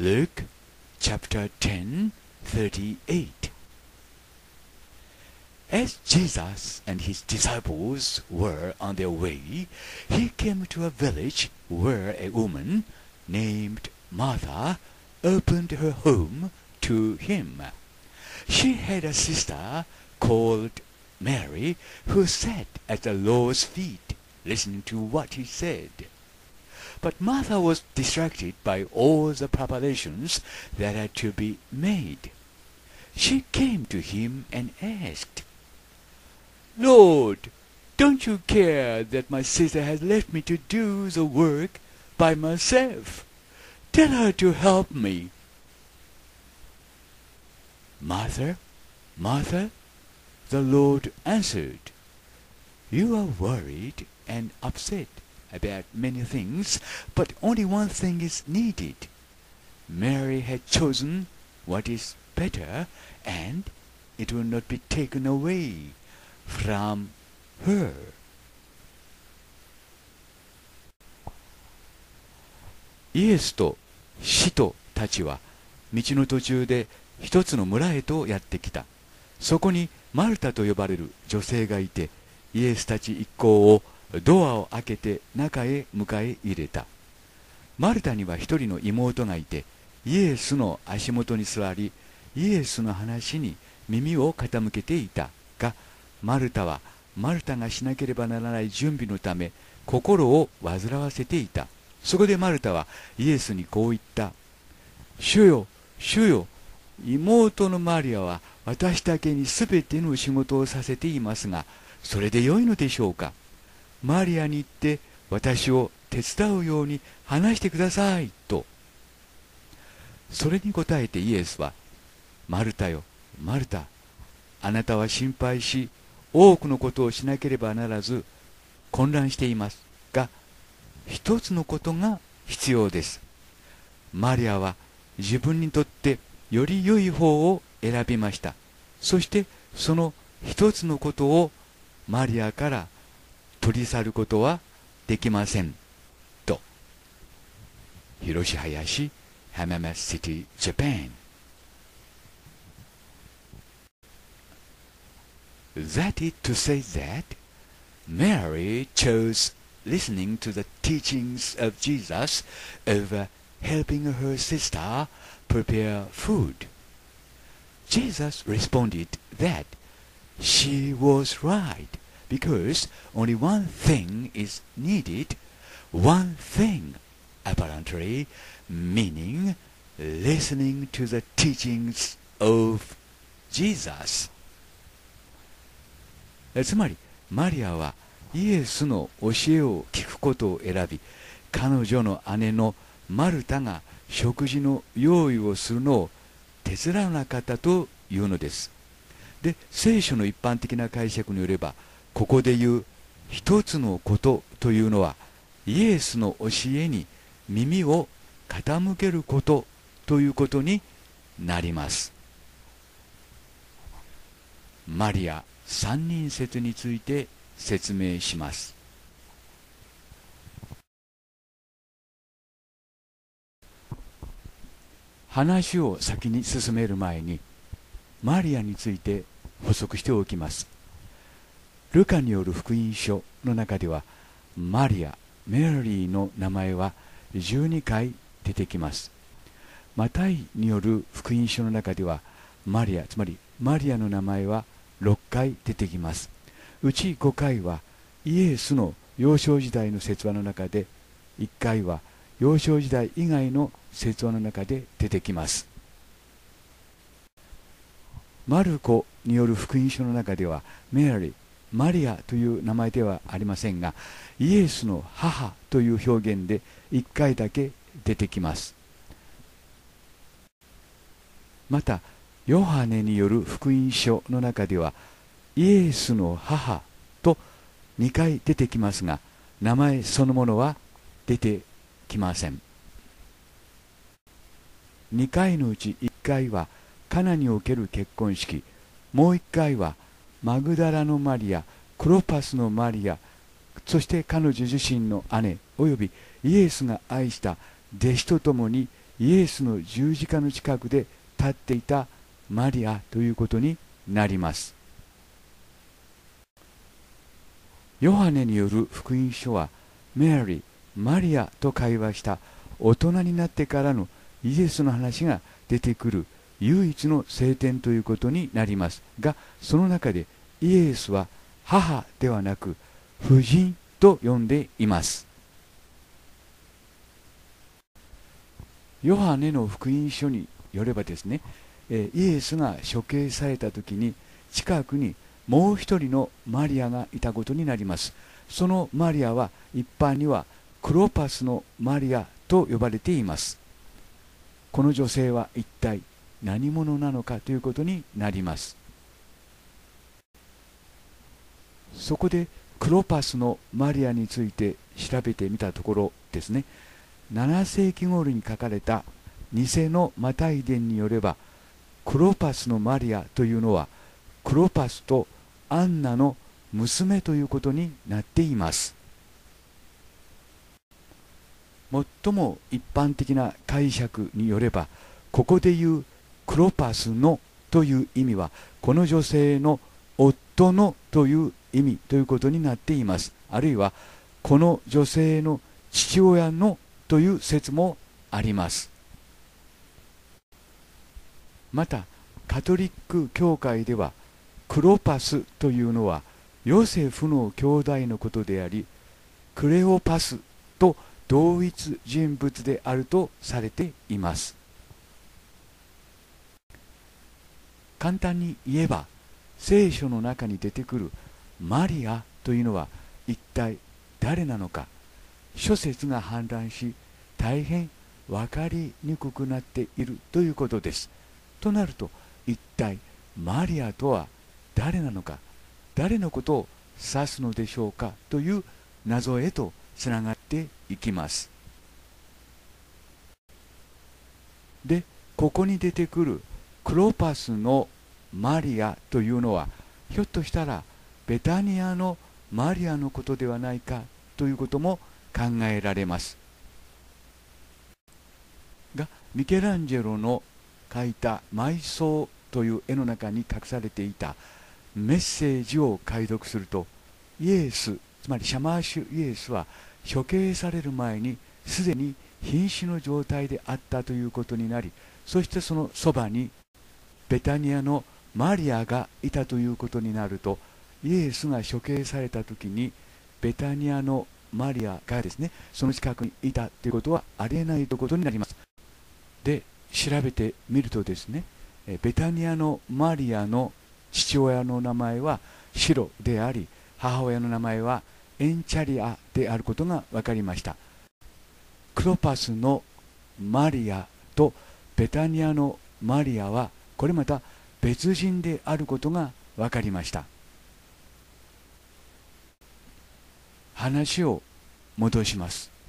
Luke chapter 10:38. As Jesus and his disciples were on their way, he came to a village where a woman named Martha opened her home to him. She had a sister called Mary who sat at the Lord's feet listening to what he said. But Martha was distracted by all the preparations that had to be made. She came to him and asked, "Lord, don't you care that my sister has left me to do the work by myself? Tell her to help me." "Martha, Martha," the Lord answered, "you are worried and upset about many things, but only one thing is needed. Mary had chosen what is better, and it will not be taken away from her." イエスと使徒たちは道の途中で一つの村へとやってきた。そこにマルタと呼ばれる女性がいて、イエスたち一行をドアを開けて中へ迎え入れた。マルタには一人の妹がいて、イエスの足元に座り、イエスの話に耳を傾けていたが、マルタはマルタがしなければならない準備のため心を煩わせていた。そこでマルタはイエスにこう言った。主よ、主よ、妹のマリアは私だけにすべての仕事をさせていますが、それでよいのでしょうか。マリアに言って私を手伝うように話してくださいと。それに答えてイエスは、マルタよ、マルタ、あなたは心配し、多くのことをしなければならず混乱していますが、一つのことが必要です。マリアは自分にとってより良い方を選びました。そしてその一つのことをマリアから取り去ることはできません。と。広林、浜松シティ、ジャパン。That is to say that Mary chose listening to the teachings of Jesus over helping her sister prepare food. Jesus responded that she was right because only one thing is needed, one thing apparently, meaning listening to the teachings of Jesus. つまりマリアはイエスの教えを聞くことを選び、彼女の姉のマルタが食事の用意をするのを手伝わなかったというのです。で、聖書の一般的な解釈によれば、ここで言う一つのことというのは、イエスの教えに耳を傾けることということになります。マリア三人説について説明します。話を先に進める前にマリアについて補足しておきます。ルカによる福音書の中ではマリア、メリーの名前は12回出てきます。マタイによる福音書の中ではマリア、つまりマリアの名前は6回出てきます。うち5回はイエスの幼少時代の説話の中で、1回は幼少時代以外の説話の中で出てきます。マルコによる福音書の中ではメアリー、マリアという名前ではありませんが、イエスの母という表現で1回だけ出てきます。またヨハネによる福音書の中ではイエスの母と2回出てきますが、名前そのものは出てきません。2回のうち1回はカナにおける結婚式、もう1回はマグダラのマリア、クロパスのマリア、そして彼女自身の姉およびイエスが愛した弟子とともにイエスの十字架の近くで立っていたマリアということになります。ヨハネによる福音書はメアリー、マリアと会話した大人になってからのイエスの話が出てくる唯一の聖典ということになりますが、その中でイエスは母ではなく夫人と呼んでいます。ヨハネの福音書によればですね、イエスが処刑された時に近くにもう一人のマリアがいたことになります。そのマリアは一般にはクロパスのマリアと呼ばれています。この女性は一体何者なのかということになります。そこでクロパスのマリアについて調べてみたところですね、7世紀頃に書かれた偽のマタイ伝によれば、クロパスのマリアというのはクロパスとアンナの娘ということになっています。最も一般的な解釈によれば、ここで言うクロパスのという意味はこの女性の夫のという意味ということになっています。あるいはこの女性の父親のという説もあります。またカトリック教会ではクロパスというのはヨセフの兄弟のことであり、クレオパスと同一人物であるとされています。簡単に言えば、聖書の中に出てくるマリアというのは一体誰なのか、諸説が氾濫し大変分かりにくくなっているということです。となると、一体マリアとは誰なのか、誰のことを指すのでしょうかという謎へとつながっていきます。で、ここに出てくるクロパスのマリアというのは、ひょっとしたらベタニアのマリアのことではないかということも考えられますが、ミケランジェロの描いた埋葬という絵の中に隠されていたメッセージを解読すると、イエス、つまりシャマーシュイエスは処刑される前にすでに瀕死の状態であったということになり、そしてそのそばにベタニアのマリアがいたということになると、イエスが処刑された時にベタニアのマリアがですね、その近くにいたということはありえないということになります。で、調べてみるとですね、ベタニアのマリアの父親の名前はシロであり、母親の名前はエンチャリアであることが分かりました。クロパスのマリアとベタニアのマリアはこれまた別人であることが分かりました。話を戻します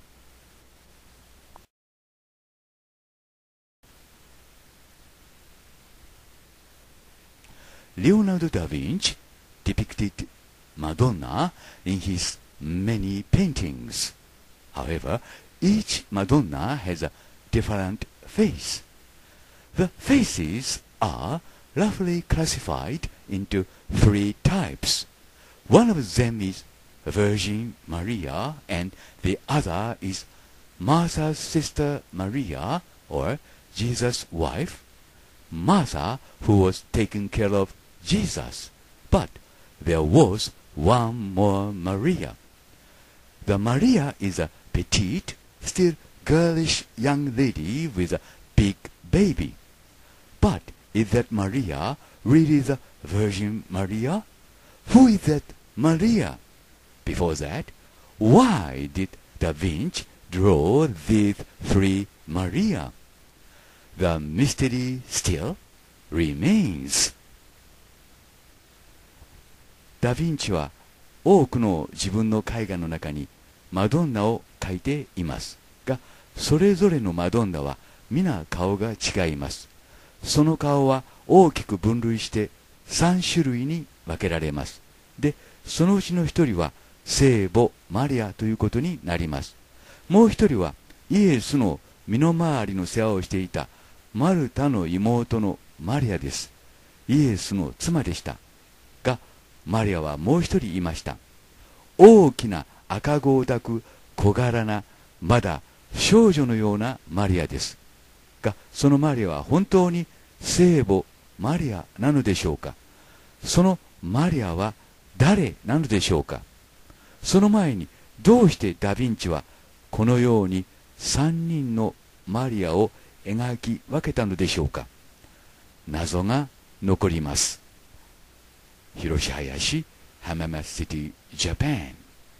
。Leonardo da Vinci depicted Madonna in his many paintings. However, each Madonna has a different face. The faces are roughly classified into three types. One of them is Virgin Maria, and the other is Martha's sister Maria, or Jesus' wife, Martha, who was taking care of Jesus. But there was one more Maria. The Maria is a petite, still girlish young lady with a big baby. But is that Maria really the Virgin Maria? Who is that Maria? Before that, why did Da Vinci draw these three Maria? The mystery still remains. ダ・ヴィンチは多くの自分の絵画の中にマドンナを描いていますが、それぞれのマドンナは皆顔が違います。その顔は大きく分類して3種類に分けられます。で、そのうちの一人は聖母マリアということになります。もう一人はイエスの身の回りの世話をしていたマルタの妹のマリアです。イエスの妻でした。が、マリアはもう一人いました。大きな赤子を抱く小柄な、まだ少女のようなマリアです。が、そのマリアは本当に聖母マリアなのでしょうか。そのマリアは誰なのでしょうか。その前に、どうしてダ・ヴィンチはこのように三人のマリアを描き分けたのでしょうか。謎が残ります。広島林浜松シティジャパン。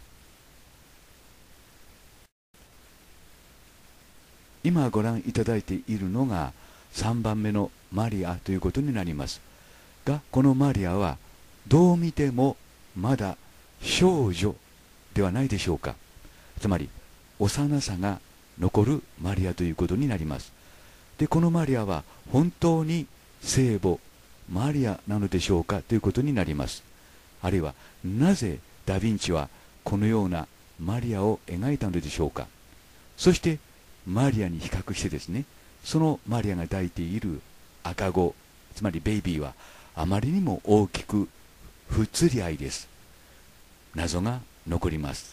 今ご覧いただいているのが3番目のマリアということになりますが、このマリアはどう見てもまだ少女ではないでしょうか。つまり幼さが残るマリアということになります。で、このマリアは本当に聖母マリアなのでしょうかということになります。あるいはなぜダ・ヴィンチはこのようなマリアを描いたのでしょうか。そしてマリアに比較してですね、そのマリアが抱いている赤子、つまりベイビーはあまりにも大きく不釣り合いです。謎が残ります。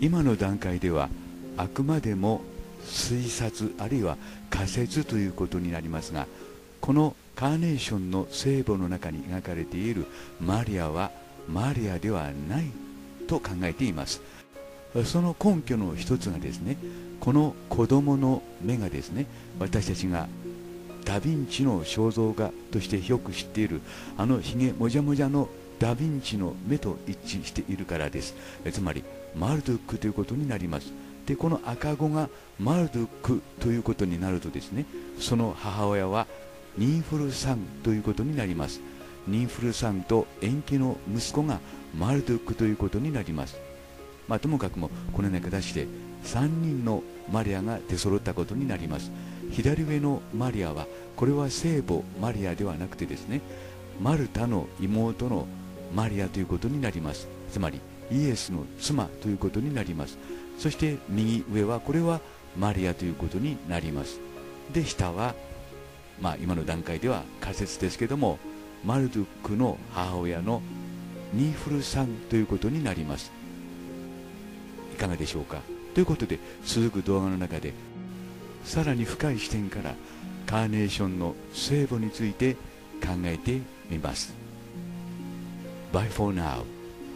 今の段階ではあくまでも推察あるいは仮説ということになりますが、このカーネーションの聖母の中に描かれているマリアはマリアではないと考えています。その根拠の一つがですね、この子供の目がですね、私たちがダ・ヴィンチの肖像画としてよく知っているあのひげもじゃもじゃのダ・ヴィンチの目と一致しているからです。つまりマルドゥックということになります。でこの赤子がマルドゥックということになるとですね、その母親はニンフルサンということになります。ニンフルサンと延期の息子がマルドゥックということになります。ともかくもこのような形で3人のマリアが出揃ったことになります。左上のマリアはこれは聖母マリアではなくてですね、マルタの妹のマリアということになります。つまりイエスの妻ということになります。そして右上はこれはマリアということになります。で下は今の段階では仮説ですけども、マルドゥックの母親のニーフルさんということになります。いかがでしょうか。ということで続く動画の中でさらに深い視点からカーネーションの聖母について考えてみます。 Bye for now.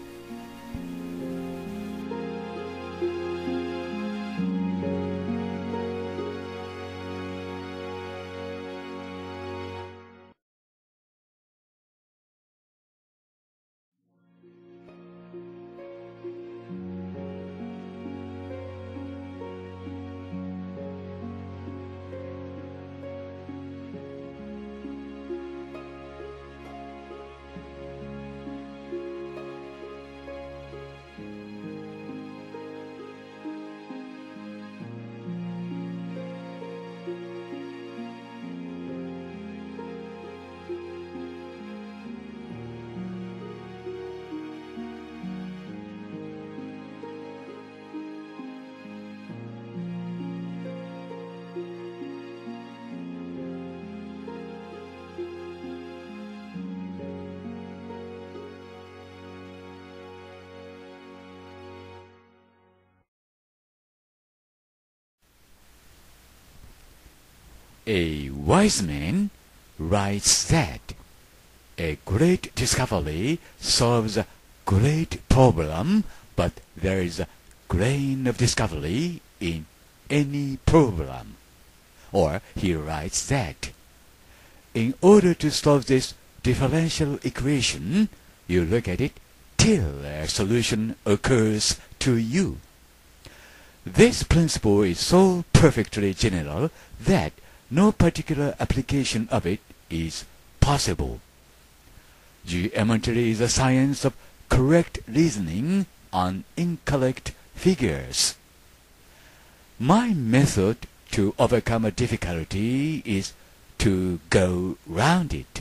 A wise man writes that a great discovery solves a great problem, but there is a grain of discovery in any problem. Or he writes that in order to solve this differential equation, you look at it till a solution occurs to you. This principle is so perfectly general that no particular application of it is possible. Geometry is a science of correct reasoning on incorrect figures. My method to overcome a difficulty is to go round it.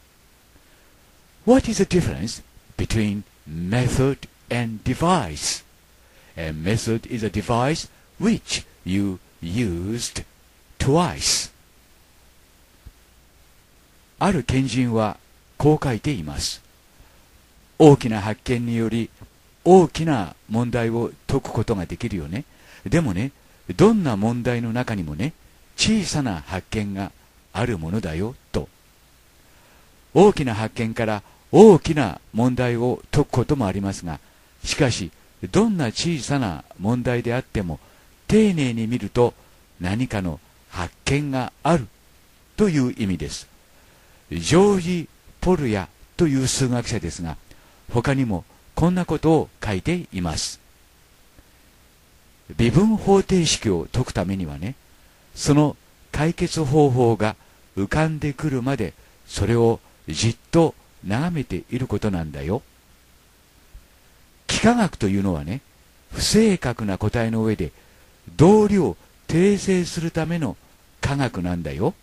What is the difference between method and device? A method is a device which you used twice. ある賢人はこう書いています。大きな発見により大きな問題を解くことができるよね。でもね、どんな問題の中にもね、小さな発見があるものだよと。大きな発見から大きな問題を解くこともありますが、しかしどんな小さな問題であっても丁寧に見ると何かの発見があるという意味です。ジョージ・ポルヤという数学者ですが、他にもこんなことを書いています。微分方程式を解くためにはね、その解決方法が浮かんでくるまでそれをじっと眺めていることなんだよ。幾何学というのはね、不正確な答えの上で道理を訂正するための科学なんだよ。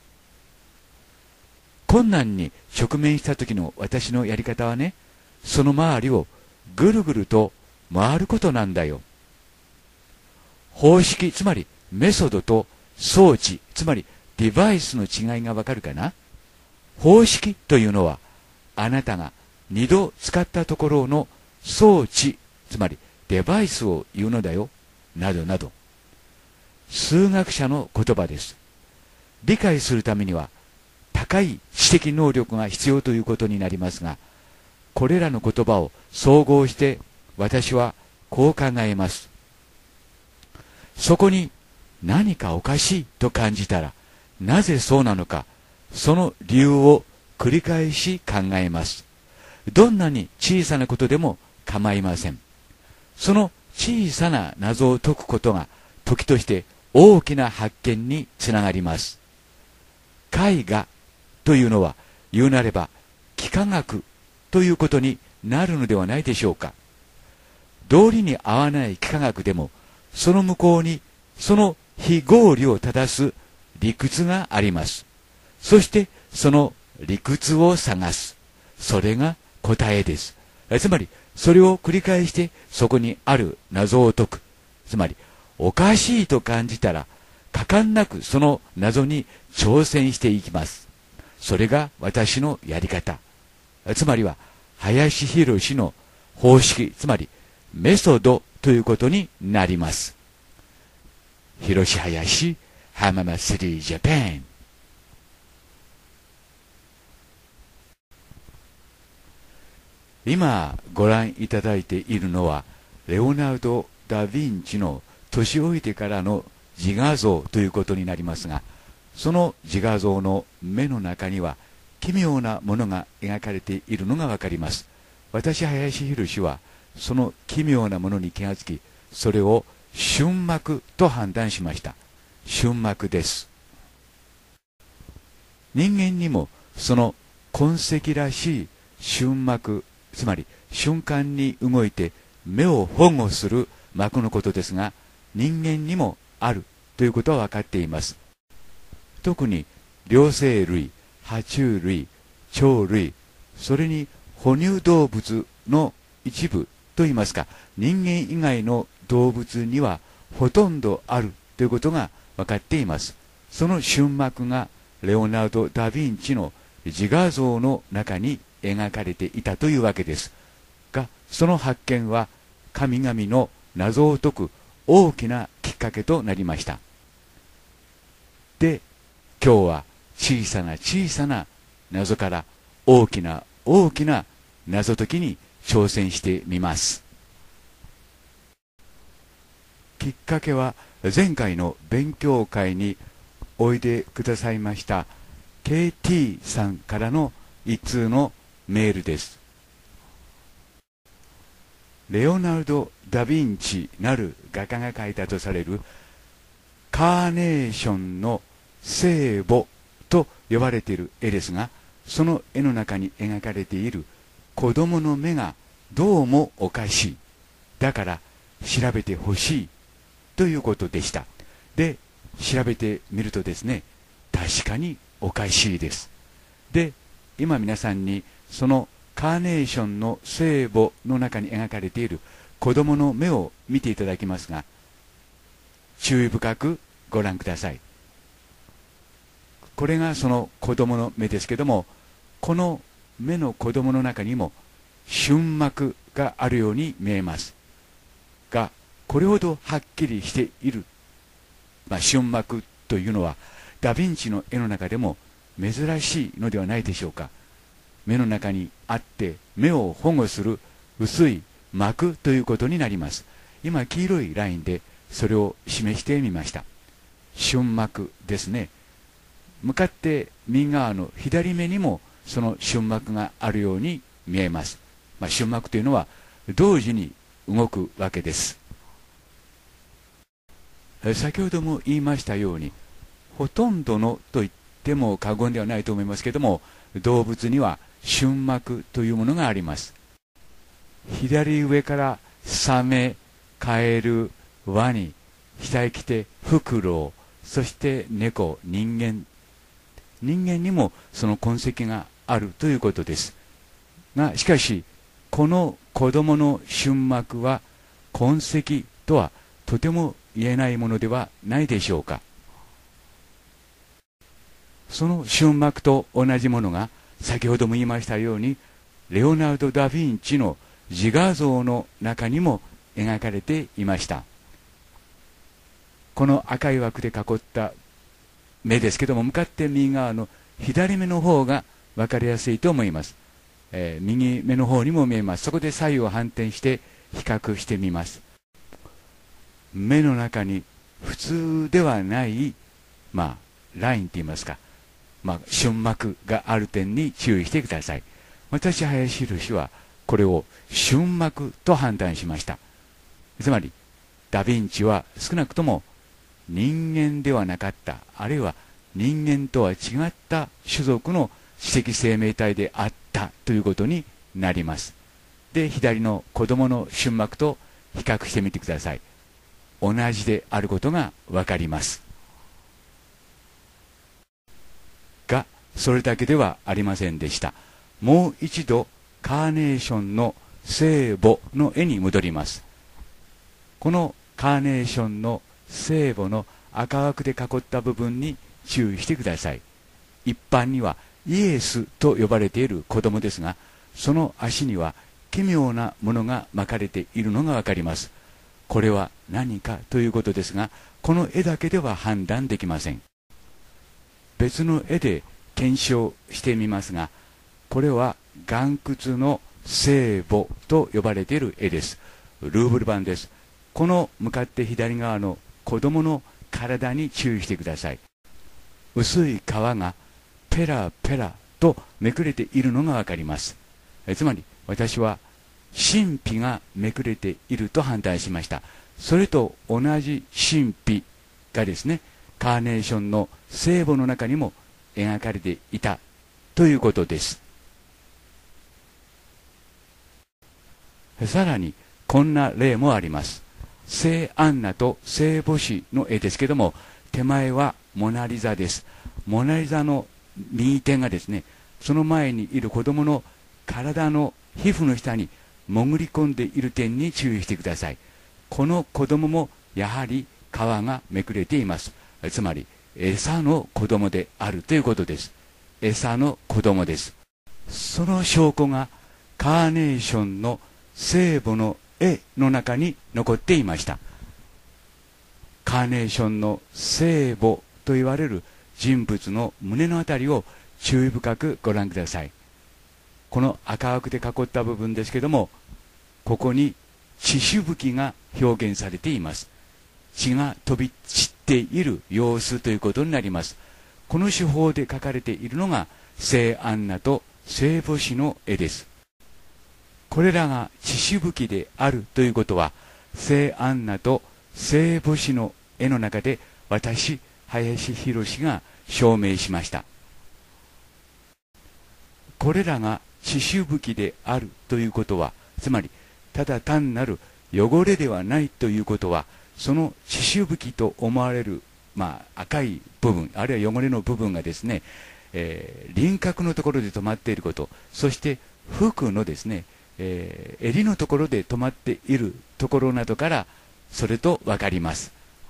困難に直面した時の私のやり方はね、その周りをぐるぐると回ることなんだよ。方式、つまりメソッドと装置、つまりデバイスの違いがわかるかな。方式というのはあなたが2度使ったところの装置、つまりデバイスを言うのだよ。 などなど。数学者の言葉です。理解するためには高い知的能力が必要ということになりますが、これらの言葉を総合して私はこう考えます。そこに何かおかしいと感じたら、なぜそうなのか、その理由を繰り返し考えます。どんなに小さなことでも構いません。その小さな謎を解くことが時として大きな発見につながります。絵画というのは言うなれば幾何学ということになるのではないでしょうか。道理に合わない幾何学でも、その向こうにその非合理を正す理屈があります。そしてその理屈を探す。それが答えです。つまりそれを繰り返してそこにある謎を解く。つまりおかしいと感じたら果敢なくその謎に挑戦していきます。それが私のやり方。つまりは林博の方式、つまりメソッドということになります。広林浜祭りジャパン。今ご覧いただいているのはレオナルド・ダ・ヴィンチの年老いてからの自画像ということになりますが、その自画像の目の中には奇妙なものが描かれているのがわかります。私林博はその奇妙なものに気がつき、それを瞬膜と判断しました。瞬膜です。人間にもその痕跡らしい瞬膜、つまり瞬間に動いて目を保護する膜のことですが、人間にもあるということは分かっています。特に両生類、爬虫類、鳥類、それに哺乳動物の一部といいますか、人間以外の動物にはほとんどあるということが分かっています。その瞬膜がレオナルド・ダ・ヴィンチの自画像の中に描かれていたというわけですが、その発見は神々の謎を解く大きなきっかけとなりました。で、今日は小さな小さな謎から大きな大きな謎解きに挑戦してみます。きっかけは前回の勉強会においでくださいました KT さんからの一通のメールです。レオナルド・ダ・ヴィンチなる画家が描いたとされるカーネーションの聖母と呼ばれている絵ですが、その絵の中に描かれている子供の目がどうもおかしい。だから調べてほしいということでした。で、調べてみるとですね、確かにおかしいです。で、今皆さんにそのカーネーションの聖母の中に描かれている子供の目を見ていただきますが、注意深くご覧ください。これがその子供の目ですけども、この目の子供の中にも瞬膜があるように見えますが、これほどはっきりしている、瞬膜というのはダ・ヴィンチの絵の中でも珍しいのではないでしょうか。目の中にあって目を保護する薄い膜ということになります。今黄色いラインでそれを示してみました。瞬膜ですね。向かって右側の左目にもその瞬膜があるように見えます。瞬膜というのは同時に動くわけです。先ほども言いましたように、ほとんどのと言っても過言ではないと思いますけども、動物には瞬膜というものがあります。左上からサメ、カエル、ワニ、下へ来てフクロウ、そして猫、人間にもその痕跡があるということですが、しかしこの子供の瞬膜は痕跡とはとても言えないものではないでしょうか。その瞬膜と同じものが先ほども言いましたようにレオナルド・ダ・ヴィンチの自画像の中にも描かれていました。 この赤い枠で囲った目ですけども、向かって右側の左目の方が分かりやすいと思います。右目の方にも見えます。そこで左右を反転して比較してみます。目の中に普通ではない、ラインといいますか、瞬膜がある点に注意してください。私、林宏はこれを瞬膜と判断しました。つまり、ダ・ヴィンチは少なくとも人間ではなかった、あるいは人間とは違った種族の知的生命体であったということになります。で、左の子供の瞬膜と比較してみてください。同じであることがわかります。が、それだけではありませんでした。もう一度、カーネーションの聖母の絵に戻ります。このカーネーションの聖母の赤枠で囲った部分に注意してください。一般にはイエスと呼ばれている子供ですが、その足には奇妙なものが巻かれているのがわかります。これは何かということですが、この絵だけでは判断できません。別の絵で検証してみますが、これは岩窟の聖母と呼ばれている絵です。ルーブル版です。この向かって左側の子供の体に注意してください。薄い皮がペラペラとめくれているのがわかります。つまり私は神秘がめくれていると判断しました。それと同じ神秘がですね、カーネーションの聖母の中にも描かれていたということです。さらにこんな例もあります。聖アンナと聖母子の絵ですけども、手前はモナリザです。モナリザの右手がですね、その前にいる子供の体の皮膚の下に潜り込んでいる点に注意してください。この子供もやはり皮がめくれています。つまり餌の子供であるということです。餌の子供です。その証拠がカーネーションの聖母の絵の中に残っていました。カーネーションの聖母と言われる人物の胸のあたりを注意深くご覧ください。この赤枠で囲った部分ですけども、ここに血しぶきが表現されています。血が飛び散っている様子ということになります。この手法で描かれているのが聖アンナと聖母子の絵です。これらが血しぶきであるということは、聖アンナと聖母子の絵の中で私、林宏が証明しました。これらが血しぶきであるということは、つまりただ単なる汚れではないということは、その血しぶきと思われる、赤い部分、あるいは汚れの部分がですね、輪郭のところで止まっていること、そして服のですね、襟のところで止まっているところなどからそれと分かります。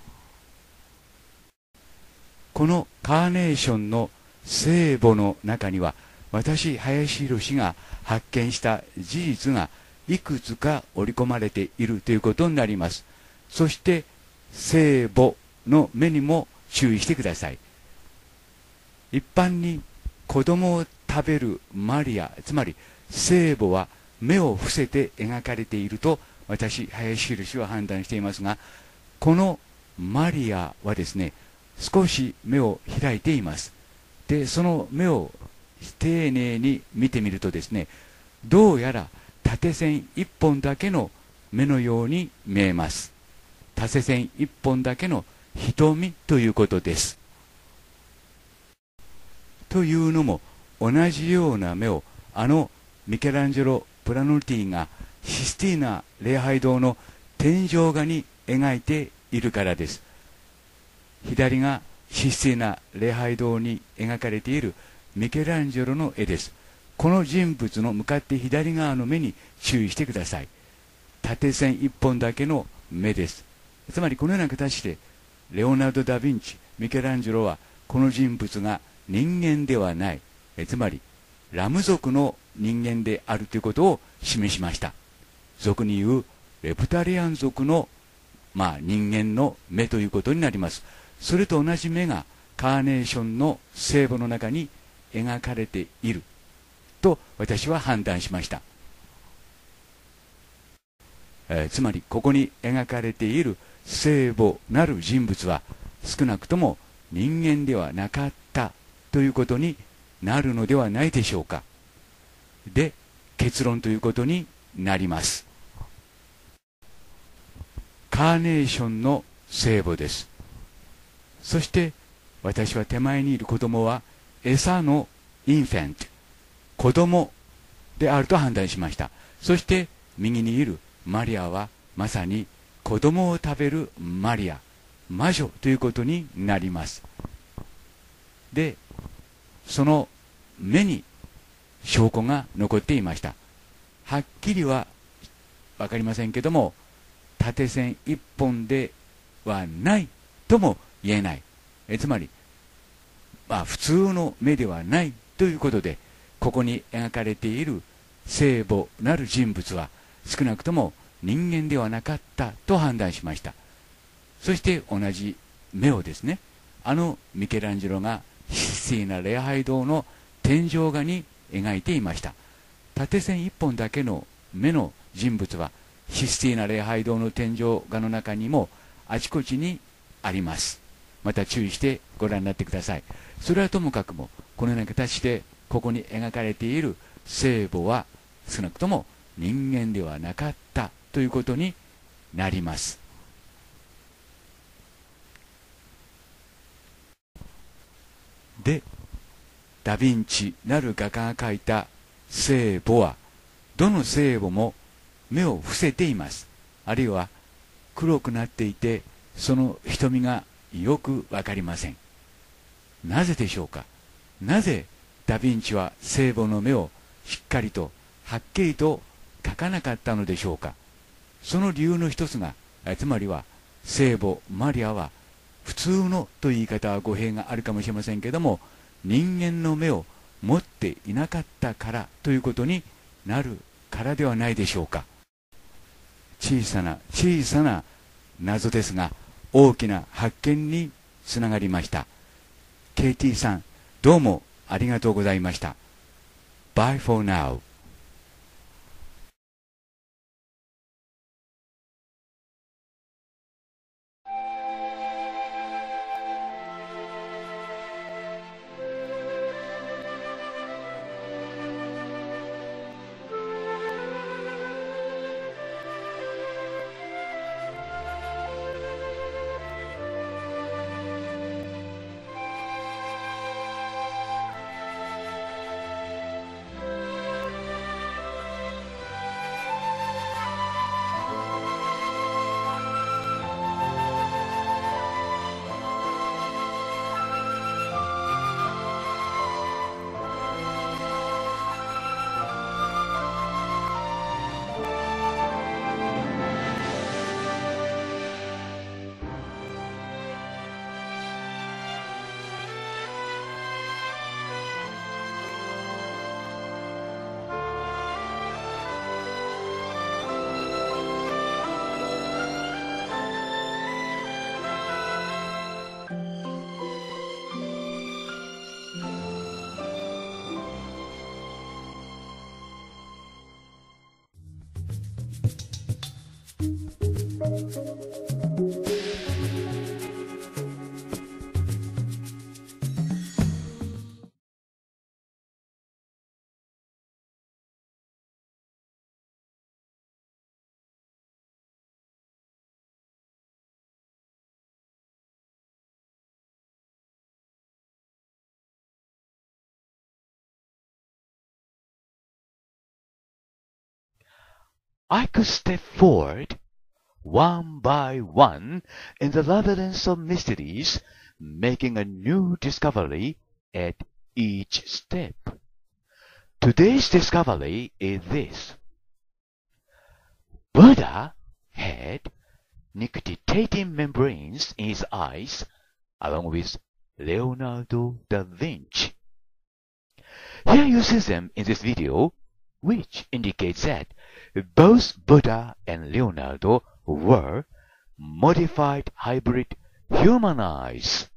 このカーネーションの聖母の中には、私林宏が発見した事実がいくつか織り込まれているということになります。そして聖母の目にも注意してください。一般に子供を食べるマリア、つまり聖母は目を伏せて描かれていると私林宏は判断していますが、このマリアはですね、少し目を開いています。で、その目を丁寧に見てみるとですね、どうやら縦線一本だけの目のように見えます。縦線一本だけの瞳ということです。というのも、同じような目をミケランジェロ・プラノティがシスティーナ礼拝堂の天井画に描いているからです。左がシスティーナ礼拝堂に描かれているミケランジェロの絵です。この人物の向かって左側の目に注意してください。縦線一本だけの目です。つまりこのような形でレオナルド・ダ・ヴィンチ、ミケランジェロはこの人物が人間ではない、つまりラム族の人間であるということを示しました。俗に言うレプタリアン族の人間の目ということになります。それと同じ目がカーネーションの聖母の中に描かれていると私は判断しました。つまりここに描かれている聖母なる人物は少なくとも人間ではなかったということになるのではないでしょうか。で、結論ということになります。カーネーションの聖母です。そして私は手前にいる子供は餌のインファント、子供であると判断しました。そして右にいるマリアはまさに子供を食べるマリア、魔女ということになります。で、その目に証拠が残っていました。はっきりは分かりませんけども、縦線一本ではないとも言えない。つまり、普通の目ではないということで、ここに描かれている聖母なる人物は少なくとも人間ではなかったと判断しました。そして同じ目をですね、ミケランジェロがシスティーナ礼拝堂の天井画に描いていました。縦線一本だけの目の人物はシスティーナ礼拝堂の天井画の中にもあちこちにあります。また注意してご覧になってください。それはともかくも、このような形でここに描かれている聖母は少なくとも人間ではなかったということになります。で、ダ・ヴィンチなる画家が描いた聖母は、どの聖母も目を伏せています。あるいは黒くなっていて、その瞳がよくわかりません。なぜでしょうか。なぜダ・ヴィンチは聖母の目をしっかりとはっきりと描かなかったのでしょうか。その理由の一つが、つまりは聖母マリアは普通のという言い方は語弊があるかもしれませんけども、人間の目を持っていなかったからということになるからではないでしょうか。小さな謎ですが、大きな発見につながりました。KT さん、どうもありがとうございました。Bye for now. I could step forward, one by one, in the labyrinth of mysteries, making a new discovery at each step. Today's discovery is this. Buddha had nictitating membranes in his eyes, along with Leonardo da Vinci. Here you see them in this video, which indicates that both Buddha and Leonardo were modified hybrid human eyes.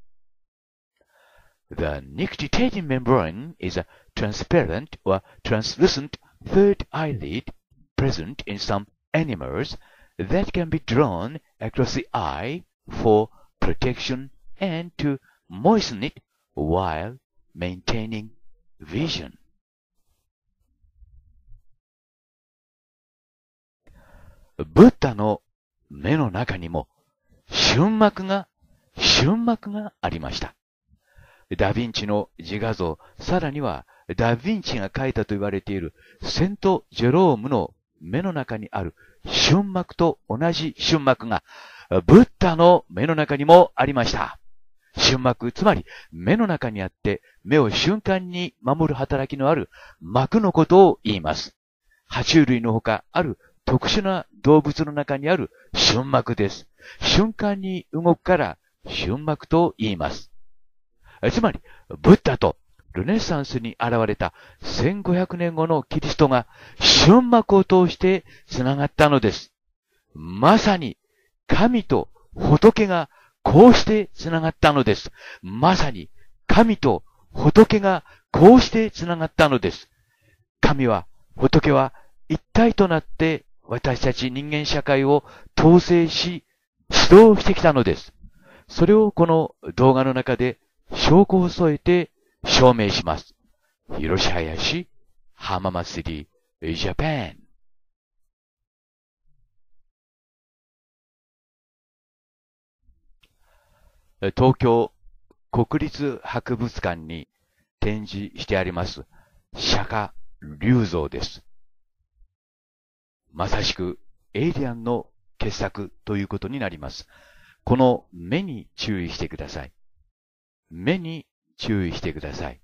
The nictitating membrane is a transparent or translucent third eyelid present in some animals that can be drawn across the eye for protection and to moisten it while maintaining vision. ブッダの目の中にも瞬膜がありました。ダヴィンチの自画像、さらにはダヴィンチが描いたと言われているセント・ジェロームの目の中にある瞬膜と同じ瞬膜がブッダの目の中にもありました。瞬膜、つまり目の中にあって目を瞬間に守る働きのある膜のことを言います。爬虫類のほかある特殊な動物の中にある瞬膜です。瞬間に動くから瞬膜と言います。つまり、ブッダとルネサンスに現れた1500年後のキリストが瞬膜を通して繋がったのです。まさに神と仏がこうして繋がったのです。まさに神と仏がこうして繋がったのです。神は、仏は一体となって私たち人間社会を統制し、指導してきたのです。それをこの動画の中で証拠を添えて証明します。広し林浜祭りジャパン。東京国立博物館に展示してあります釈迦立像です。まさしくエイリアンの傑作ということになります。この目に注意してください。目に注意してください。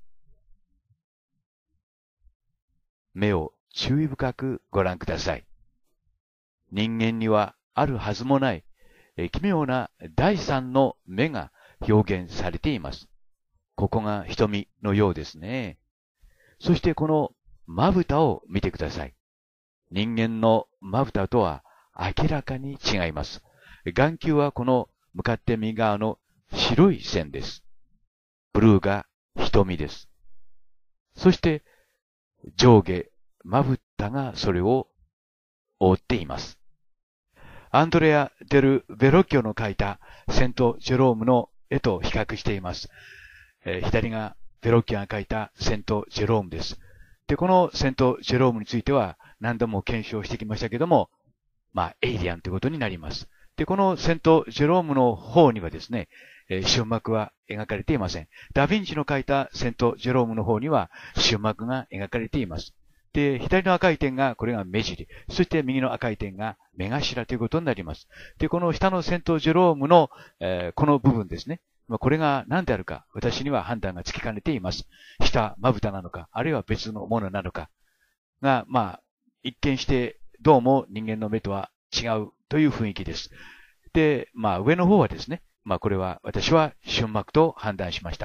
目を注意深くご覧ください。人間にはあるはずもない奇妙な第三の目が表現されています。ここが瞳のようですね。そしてこのまぶたを見てください。人間のまぶたとは明らかに違います。眼球はこの向かって右側の白い線です。ブルーが瞳です。そして上下まぶたがそれを覆っています。アンドレア・デル・ベロッキョの描いたセント・ジェロームの絵と比較しています。左がベロッキョが描いたセント・ジェロームです。で、このセント・ジェロームについては何度も検証してきましたけども、エイリアンということになります。で、このセント・ジェロームの方にはですね、瞬膜は描かれていません。ダヴィンチの描いたセント・ジェロームの方には瞬膜が描かれています。で、左の赤い点が、これが目尻。そして右の赤い点が目頭ということになります。で、この下のセント・ジェロームの、この部分ですね。これが何であるか、私には判断がつきかねています。下、まぶたなのか、あるいは別のものなのか。が、一見してどうも人間の目とは違うという雰囲気です。で、上の方はですね、これは私は瞬膜と判断しました。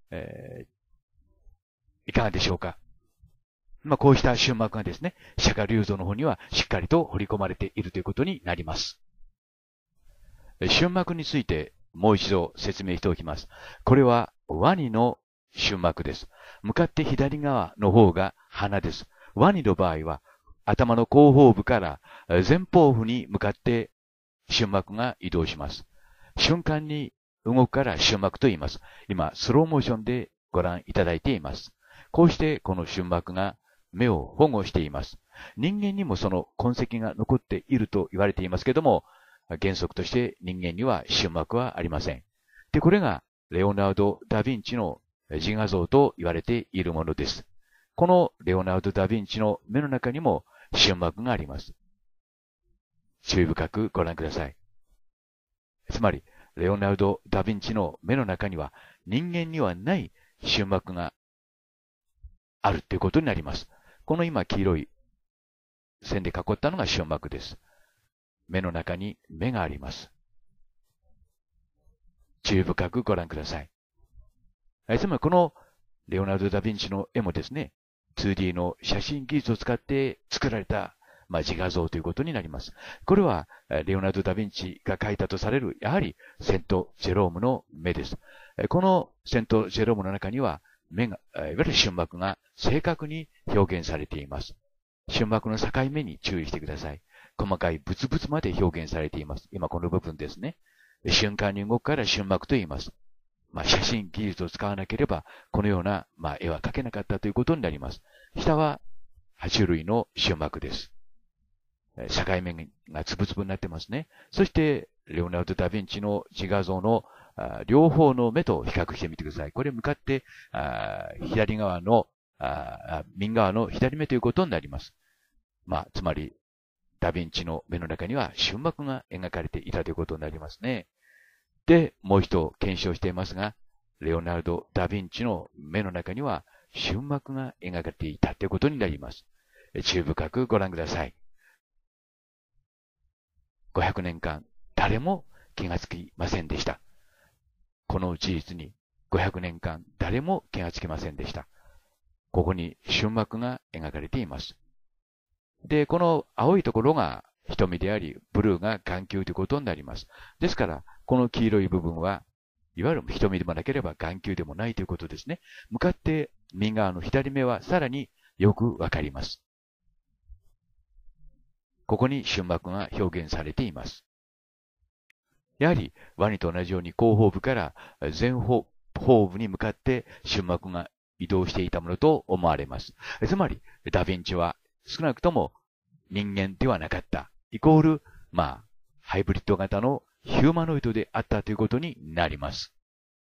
いかがでしょうか。こうした瞬膜がですね、釈迦立像の方にはしっかりと彫り込まれているということになります。瞬膜についてもう一度説明しておきます。これはワニの瞬膜です。向かって左側の方が鼻です。ワニの場合は頭の後方部から前方部に向かって瞬膜が移動します。瞬間に動くから瞬膜と言います。今、スローモーションでご覧いただいています。こうしてこの瞬膜が目を保護しています。人間にもその痕跡が残っていると言われていますけども、原則として人間には瞬膜はありません。で、これがレオナルド・ダ・ヴィンチの自画像と言われているものです。このレオナルド・ダ・ヴィンチの目の中にも瞬膜があります。注意深くご覧ください。つまり、レオナルド・ダ・ヴィンチの目の中には人間にはない瞬膜があるということになります。この今黄色い線で囲ったのが瞬膜です。目の中に目があります。注意深くご覧ください。つまりこのレオナルド・ダ・ヴィンチの絵もですね、2D の写真技術を使って作られた自画像ということになります。これは、レオナルド・ダ・ヴィンチが描いたとされる、やはり、セント・ジェロームの目です。このセント・ジェロームの中には、目が、いわゆる瞬膜が正確に表現されています。瞬膜の境目に注意してください。細かいブツブツまで表現されています。今この部分ですね。瞬間に動くから瞬膜と言います。写真技術を使わなければ、このような、絵は描けなかったということになります。下は、爬虫類の瞬膜です。境目がつぶつぶになってますね。そして、レオナルド・ダ・ヴィンチの自画像の両方の目と比較してみてください。これ向かって、左側の、右側の左目ということになります。つまり、ダ・ヴィンチの目の中には瞬膜が描かれていたということになりますね。で、もう一度検証していますが、レオナルド・ダ・ヴィンチの目の中には瞬膜が描かれていたということになります。注意深くご覧ください。500年間、誰も気がつきませんでした。この事実に500年間、誰も気がつきませんでした。ここに瞬膜が描かれています。で、この青いところが瞳であり、ブルーが眼球ということになります。ですから、この黄色い部分は、いわゆる瞳でもなければ眼球でもないということですね。向かって右側の左目はさらによくわかります。ここに瞬膜が表現されています。やはり、ワニと同じように後方部から前方部に向かって瞬膜が移動していたものと思われます。つまり、ダ・ヴィンチは少なくとも人間ではなかった。イコール、ハイブリッド型のヒューマノイドであったということになります。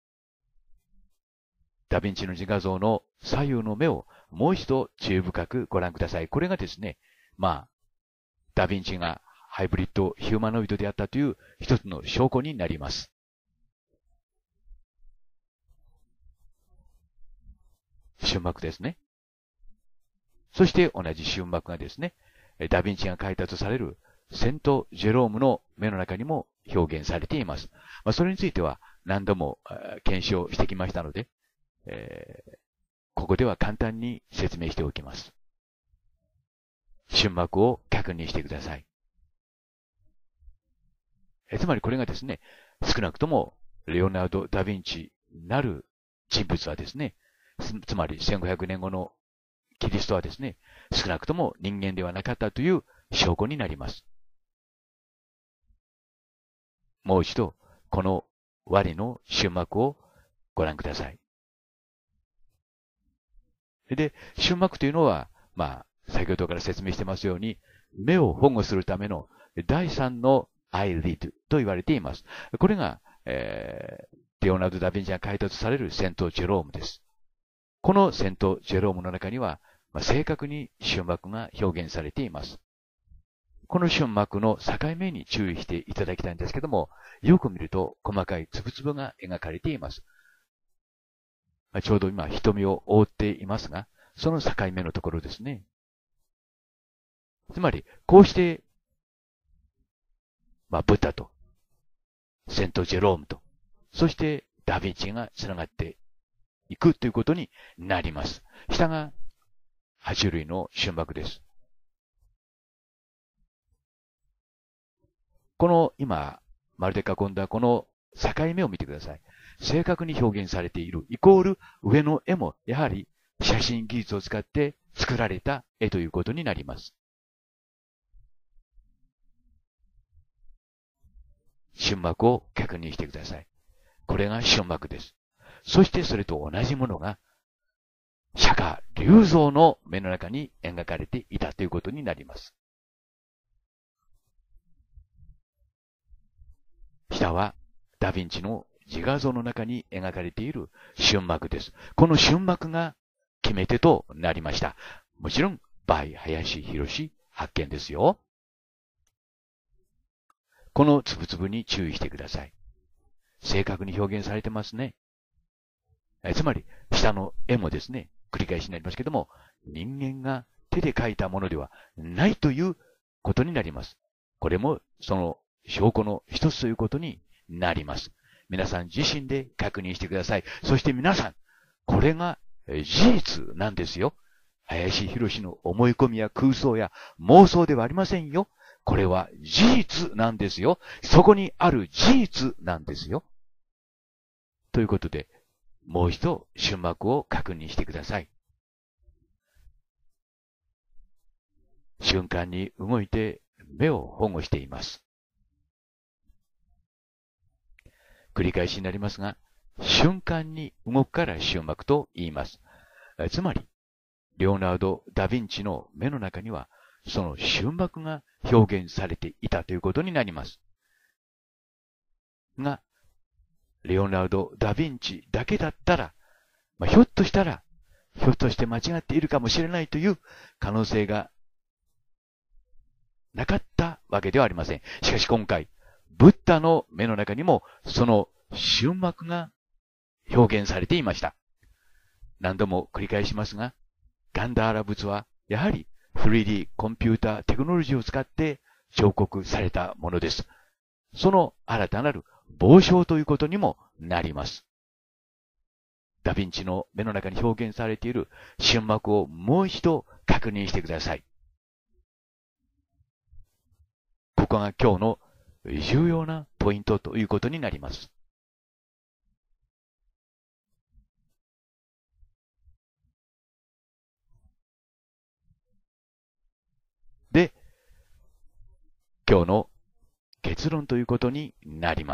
ダ・ヴィンチの自画像の左右の目をもう一度注意深くご覧ください。これがですね、ダ・ヴィンチがハイブリッドヒューマノイドであったという一つの証拠になります。瞬膜ですね。そして同じ瞬膜がですね、ダ・ヴィンチが描いたとされるセント・ジェロームの目の中にも表現されています。それについては何度も検証してきましたので、ここでは簡単に説明しておきます。瞬膜を確認してください。つまりこれがですね、少なくともレオナルド・ダ・ヴィンチなる人物はですね、つまり1500年後のキリストはですね、少なくとも人間ではなかったという証拠になります。もう一度、このワニの瞬膜をご覧ください。で、瞬膜というのは、先ほどから説明してますように、目を保護するための第三のアイリッドと言われています。これが、レオナルド・ダ・ヴィンチが描いたとされるセント・ジェロームです。このセント・ジェロームの中には、正確に瞬膜が表現されています。この瞬膜の境目に注意していただきたいんですけども、よく見ると細かいつぶつぶが描かれています。ちょうど今瞳を覆っていますが、その境目のところですね。つまり、こうして、ブッダと、セント・ジェロームと、そしてダ・ヴィンチが繋がっていくということになります。下が爬虫類の瞬膜です。この今、丸で囲んだこの境目を見てください。正確に表現されているイコール上の絵もやはり写真技術を使って作られた絵ということになります。瞬膜を確認してください。これが瞬膜です。そしてそれと同じものが釈迦立像の目の中に描かれていたということになります。下はダ・ヴィンチの自画像の中に描かれている瞬膜です。この瞬膜が決め手となりました。もちろん、バイ・林博発見ですよ。このつぶつぶに注意してください。正確に表現されてますね。つまり、下の絵もですね、繰り返しになりますけども、人間が手で描いたものではないということになります。これもその証拠の一つということになります。皆さん自身で確認してください。そして皆さん、これが事実なんですよ。 林博士の思い込みや空想や妄想ではありませんよ。これは事実なんですよ。そこにある事実なんですよ。ということで、もう一度瞬膜を確認してください。瞬間に動いて目を保護しています。繰り返しになりますが、瞬間に動くから瞬膜と言います。つまり、レオナルド・ダ・ヴィンチの目の中には、その瞬膜が表現されていたということになります。が、レオナルド・ダ・ヴィンチだけだったら、ひょっとして間違っているかもしれないという可能性がなかったわけではありません。しかし今回、ブッダの目の中にもその瞬膜が表現されていました。何度も繰り返しますが、ガンダーラ仏はやはり 3D コンピューターテクノロジーを使って彫刻されたものです。その新たなる傍証ということにもなります。ダヴィンチの目の中に表現されている瞬膜をもう一度確認してください。ここが今日の重要なポイントということになります。で、今日の結論ということになります。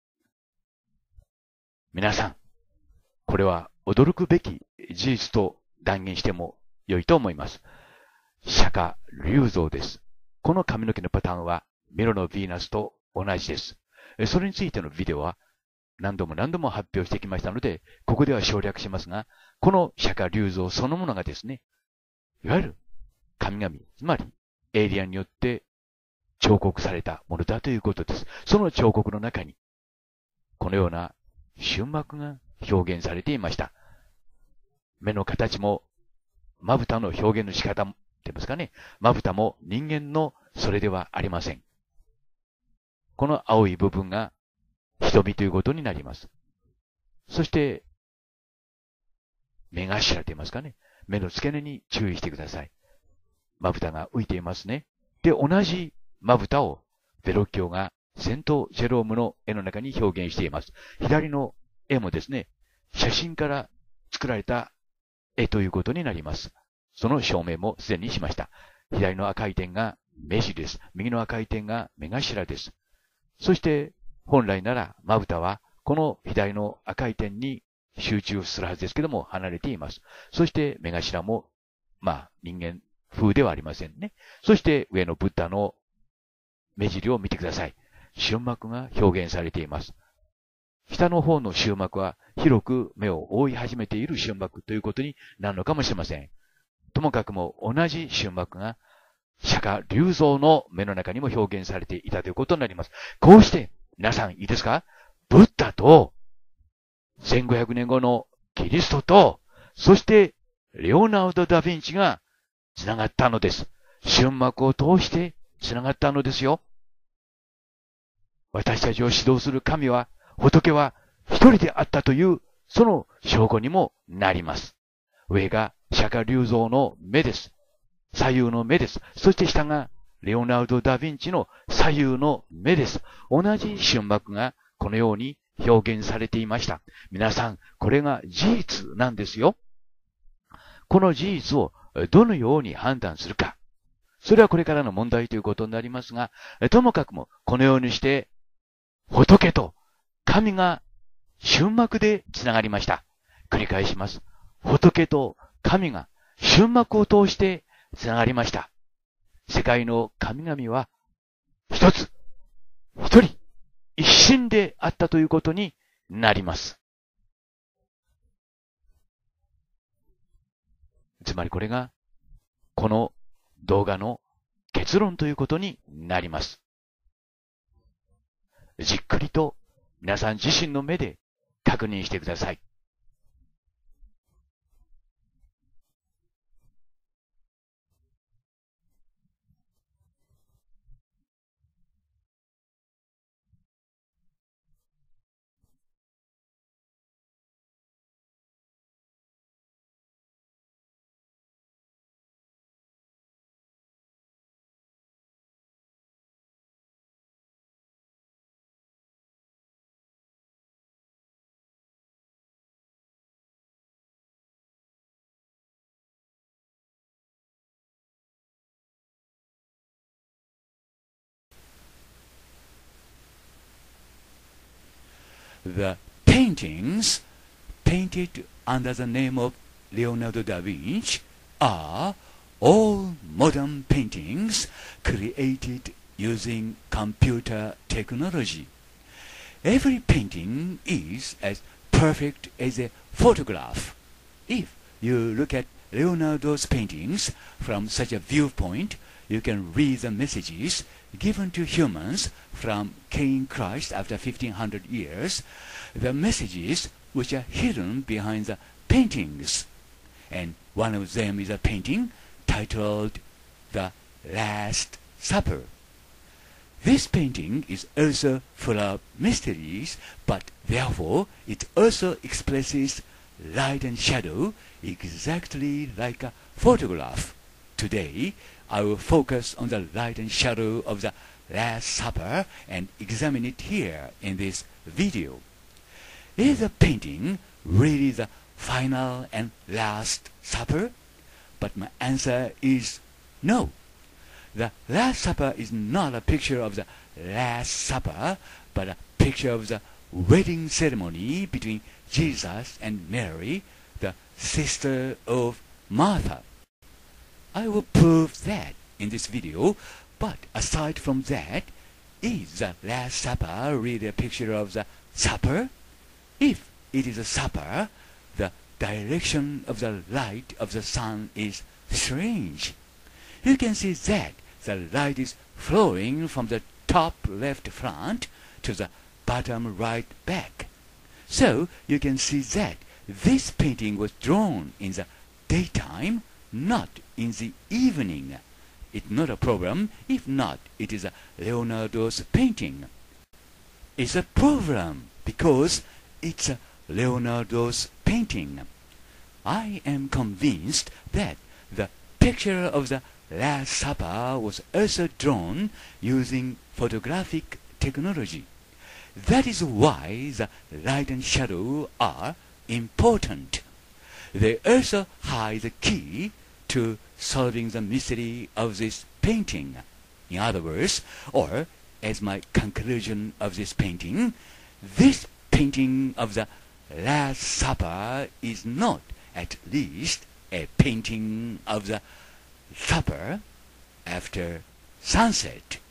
皆さん、これは驚くべき事実と断言しても良いと思います。釈迦龍像です。この髪の毛のパターンはミロのヴィーナスと同じです。それについてのビデオは何度も発表してきましたので、ここでは省略しますが、この釈迦龍像そのものがですね、いわゆる神々、つまりエイリアンによって彫刻されたものだということです。その彫刻の中に、このような瞬膜が表現されていました。目の形も、まぶたの表現の仕方も、って言いますかね、まぶたも人間のそれではありません。この青い部分が瞳ということになります。そして、目頭と言いますかね、目の付け根に注意してください。まぶたが浮いていますね。で、同じまぶたをベロッキオがセント・ジェロームの絵の中に表現しています。左の絵もですね、写真から作られた絵ということになります。その証明もすでにしました。左の赤い点が目尻です。右の赤い点が目頭です。そして、本来ならまぶたはこの左の赤い点に集中するはずですけども離れています。そして目頭も、人間風ではありませんね。そして上のブッダの目尻を見てください。瞬膜が表現されています。下の方の瞬膜は広く目を覆い始めている瞬膜ということになるのかもしれません。ともかくも同じ瞬膜が釈迦龍像の目の中にも表現されていたということになります。こうして皆さんいいですか？ブッダと1500年後のキリストと、そしてレオナルド・ダ・ヴィンチがつながったのです。瞬膜を通してつながったのですよ。私たちを指導する神は、仏は一人であったという、その証拠にもなります。上が釈迦龍像の目です。左右の目です。そして下がレオナルド・ダ・ヴィンチの左右の目です。同じ瞬膜がこのように表現されていました。皆さん、これが事実なんですよ。この事実をどのように判断するか。それはこれからの問題ということになりますが、ともかくもこのようにして仏と神が瞬膜でつながりました。繰り返します。仏と神が瞬膜を通してつながりました。世界の神々は一つ、一人、一心であったということになります。つまりこれがこの動画の結論ということになります。じっくりと皆さん自身の目で確認してください。 The paintings painted under the name of Leonardo da Vinci are all modern paintings created using computer technology. Every painting is as perfect as a photograph. If you look at Leonardo's paintings from such a viewpoint, you can read the messages given to humans from King Christ after 1500 years, the messages which are hidden behind the paintings. And one of them is a painting titled The Last Supper. This painting is also full of mysteries, but therefore it also expresses light and shadow exactly like a photograph. Today, I will focus on the light and shadow of the Last Supper and examine it here in this video. Is the painting really the final and last supper? But my answer is no. The Last Supper is not a picture of the Last Supper, but a picture of the wedding ceremony between Jesus and Mary, the sister of Martha. I will prove that in this video, but aside from that, is the Last Supper really a picture of the supper? If it is a supper, the direction of the light of the sun is strange. You can see that the light is flowing from the top left front to the bottom right back. So you can see that this painting was drawn in the daytime, not in the evening. It's not a problem. If not, it is a Leonardo's painting. It's a problem because it's a Leonardo's painting. I am convinced that the picture of the Last Supper was also drawn using photographic technology. That is why the light and shadow are important. They also hide the key to solving the mystery of this painting. In other words, or as my conclusion of this painting, this painting of the Last Supper is not at least a painting of the supper after sunset.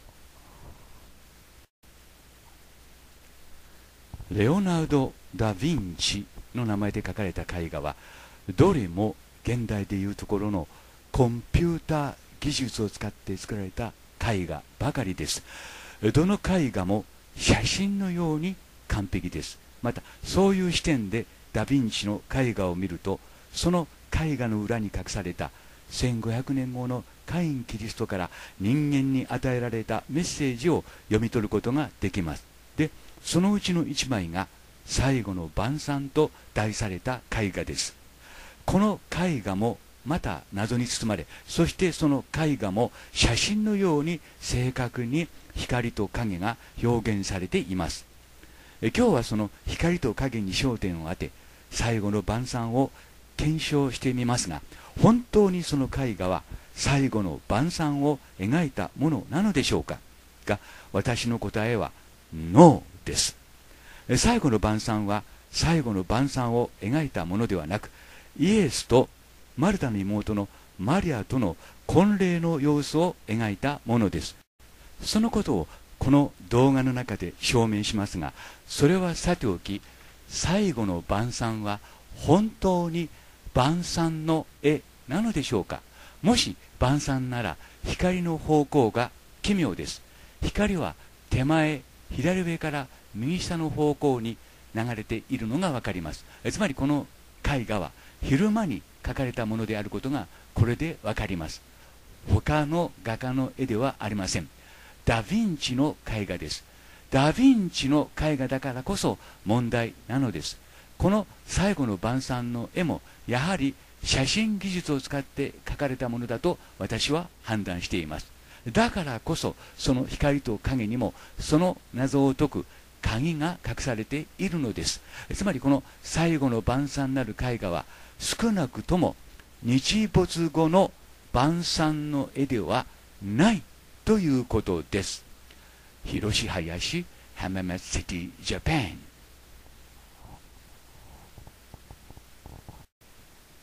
レオナルド・ダ・ヴィンチの名前で描かれた絵画はどれも現代でいうところのコンピューター技術を使って作られた絵画ばかりです。どの絵画も写真のように完璧です。またそういう視点でダ・ヴィンチの絵画を見ると、その絵画の裏に隠された1500年後のカイン・キリストから人間に与えられたメッセージを読み取ることができます。で、そのうちの1枚が最後の晩餐と題された絵画です。この絵画もまた謎に包まれ、そしてその絵画も写真のように正確に光と影が表現されています。今日はその光と影に焦点を当て、最後の晩餐を検証してみますが、本当にその絵画は最後の晩餐を描いたものなのでしょうか。が、私の答えはノーです。最後の晩餐は最後の晩餐を描いたものではなく、イエスとマルタの妹のマリアとの婚礼の様子を描いたものです。そのことをこの動画の中で証明しますが、それはさておき、最後の晩餐は本当に晩餐の絵なのでしょうか。もし晩餐なら光の方向が奇妙です。光は手前左上から右下の方向に流れているのが分かります。つまりこの絵画は昼間に描かれたものであることがこれで分かります。他の画家の絵ではありません。ダ・ヴィンチの絵画です。ダ・ヴィンチの絵画だからこそ問題なのです。この最後の晩餐の絵もやはり写真技術を使って描かれたものだと私は判断しています。だからこそその光と影にもその謎を解く鍵が隠されているのです。つまりこの最後の晩餐なる絵画は少なくとも日没後の晩餐の絵ではないということです。広志林、浜松シティ、ジャパン。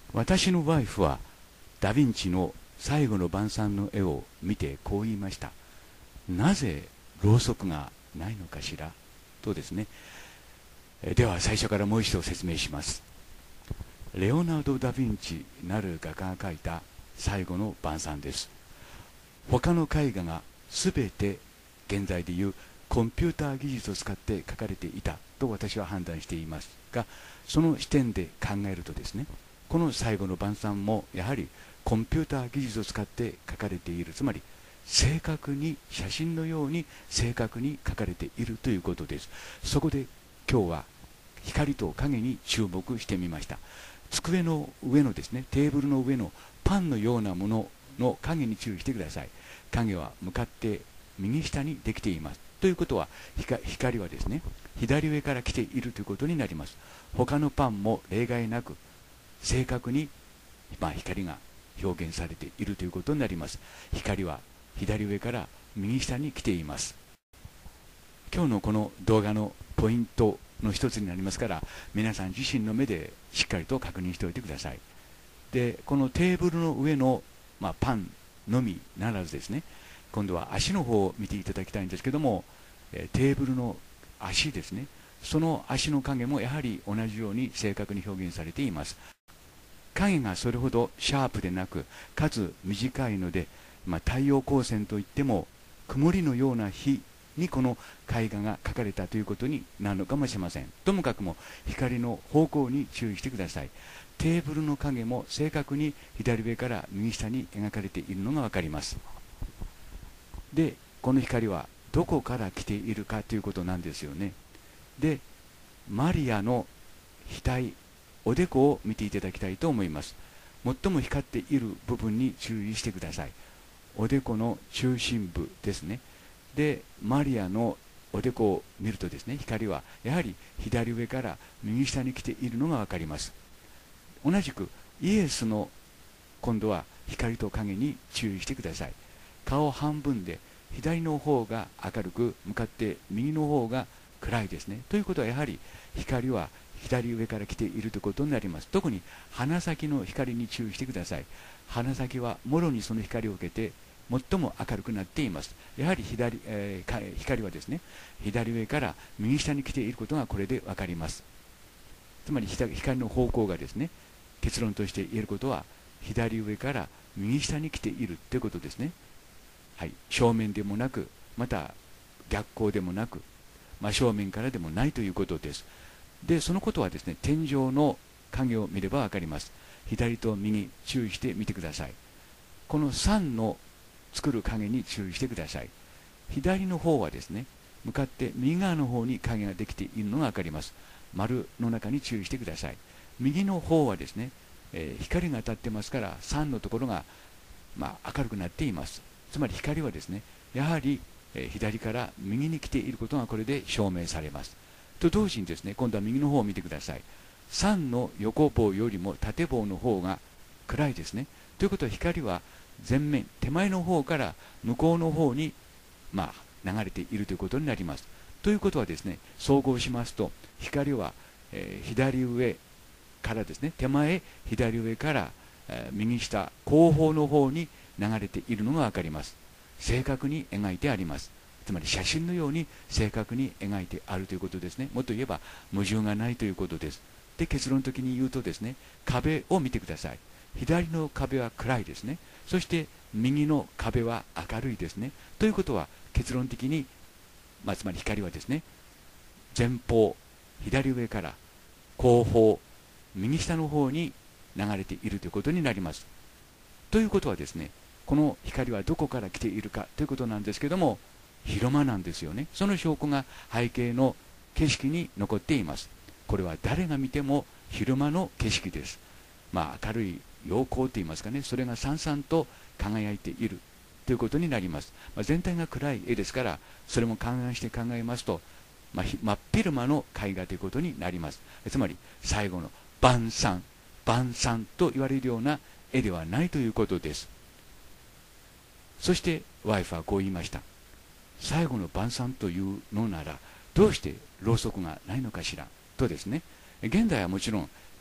私のワイフはダ・ヴィンチの最後の晩餐の絵を見てこう言いました。なぜろうそくがないのかしらとですね。では最初からもう一度説明します。レオナルド・ダ・ヴィンチなる画家が描いた最後の晩餐です。他の絵画が全て現在でいうコンピューター技術を使って描かれていたと私は判断していますが、その視点で考えるとですね、この最後の晩餐もやはりコンピューター技術を使って描かれている、つまり正確に写真のように正確に描かれているということです。そこで今日は光と影に注目してみました。机の上のですね、テーブルの上のパンのようなものの影に注意してください。影は向かって右下にできています。ということは光はですね、左上から来ているということになります。他のパンも例外なく正確に、光が表現されているということになります。光は左上から右下に来ています。今日のこの動画のポイントの一つになりますから、皆さん自身の目でしっかりと確認しておいてください。で、このテーブルの上の、パンのみならずですね、今度は足の方を見ていただきたいんですけども、テーブルの足ですね、その足の影もやはり同じように正確に表現されています。影がそれほどシャープでなく、かつ短いので、太陽光線といっても曇りのような日にこの絵画が描かれたということになるのかもしれません。ともかくも光の方向に注意してください。テーブルの影も正確に左上から右下に描かれているのが分かります。で、この光はどこから来ているかということなんですよね。で、マリアの額、おでこを見ていただきたいと思います。最も光っている部分に注意してください。おでこの中心部ですね。で、マリアのおでこを見るとですね、光はやはり左上から右下に来ているのが分かります。同じくイエスの今度は光と影に注意してください。顔半分で左の方が明るく、向かって右の方が暗いですね。ということはやはり光は左上から来ているということになります。特に鼻先の光に注意してください。鼻先はもろにその光を受けて最も明るくなっています。やはり光はですね、左上から右下に来ていることがこれで分かります。つまり光の方向がですね、結論として言えることは左上から右下に来ているということですね。はい、正面でもなく、また逆光でもなく、真正面からでもないということです。で、そのことはですね、天井の影を見れば分かります。左と右、注意してみてください。この3の作る影に注意してください。左の方はですね、向かって右側の方に影ができているのが分かります。丸の中に注意してください。右の方はですね、光が当たってますから3のところが、明るくなっています。つまり光はですね、やはり、左から右に来ていることがこれで証明されます。と同時にですね、今度は右の方を見てください。3の横棒よりも縦棒の方が暗いですね。ということは光は前面、手前の方から向こうの方に、流れているということになります。ということはですね、総合しますと、光は、左上からですね、手前、左上から、右下、後方の方に流れているのが分かります。正確に描いてあります。つまり写真のように正確に描いてあるということですね。もっと言えば矛盾がないということです。で、結論的に言うとですね、壁を見てください。左の壁は暗いですね。そして右の壁は明るいですね。ということは結論的に、つまり光はですね、前方、左上から後方、右下の方に流れているということになります。ということはですね、この光はどこから来ているかということなんですけども、昼間なんですよね。その証拠が背景の景色に残っています。これは誰が見ても昼間の景色です。明るい陽光といいますかね、それがさんさんと輝いているということになります。全体が暗い絵ですから、それも勘案して考えますと、真っ昼間の絵画ということになります。つまり最後の晩餐と言われるような絵ではないということです。そしてワイフはこう言いました。最後の晩餐というのならどうしてろうそくがないのかしらとですね。現代はもちろん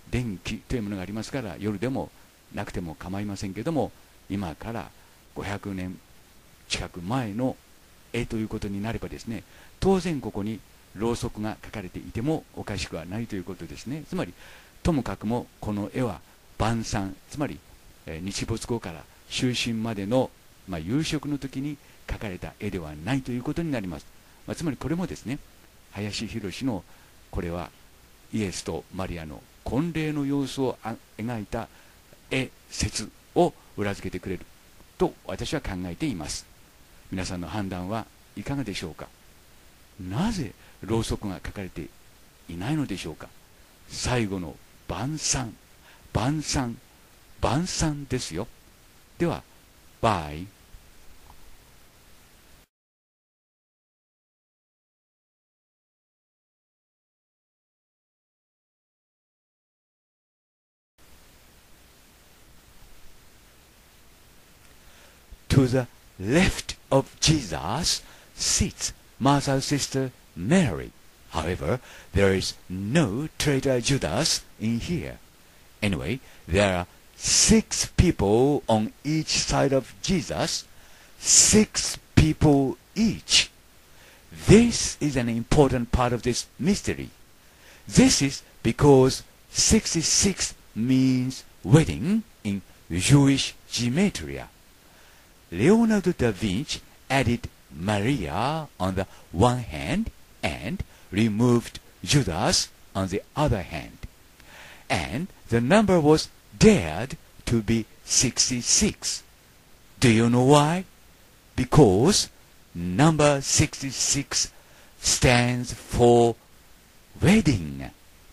電気というものがありますから、夜でもなくても構いませんけども、今から500年近く前の絵ということになればですね、当然ここにろうそくが描かれていてもおかしくはないということですね。つまりともかくもこの絵は晩餐、つまり日没後から就寝までの、夕食の時に描かれた絵ではないということになります。つまりこれもですね、林博のこれはイエスとマリアの婚礼の様子を描いた絵説を裏付けてくれると私は考えています。皆さんの判断はいかがでしょうか。なぜろうそくが描かれていないのでしょうか。最後の晩餐、晩餐、晩餐ですよ。では、バイ。To the left of Jesus sits Martha's sister Mary. However, there is no traitor Judas in here. Anyway, there are 6 people on each side of Jesus, 6 people each. This is an important part of this mystery. This is because 66 means wedding in Jewish gematria. Leonardo da Vinci added Maria on the one hand and removed Judas on the other hand. And the number was dared to be 66. Do you know why? Because number 66 stands for wedding.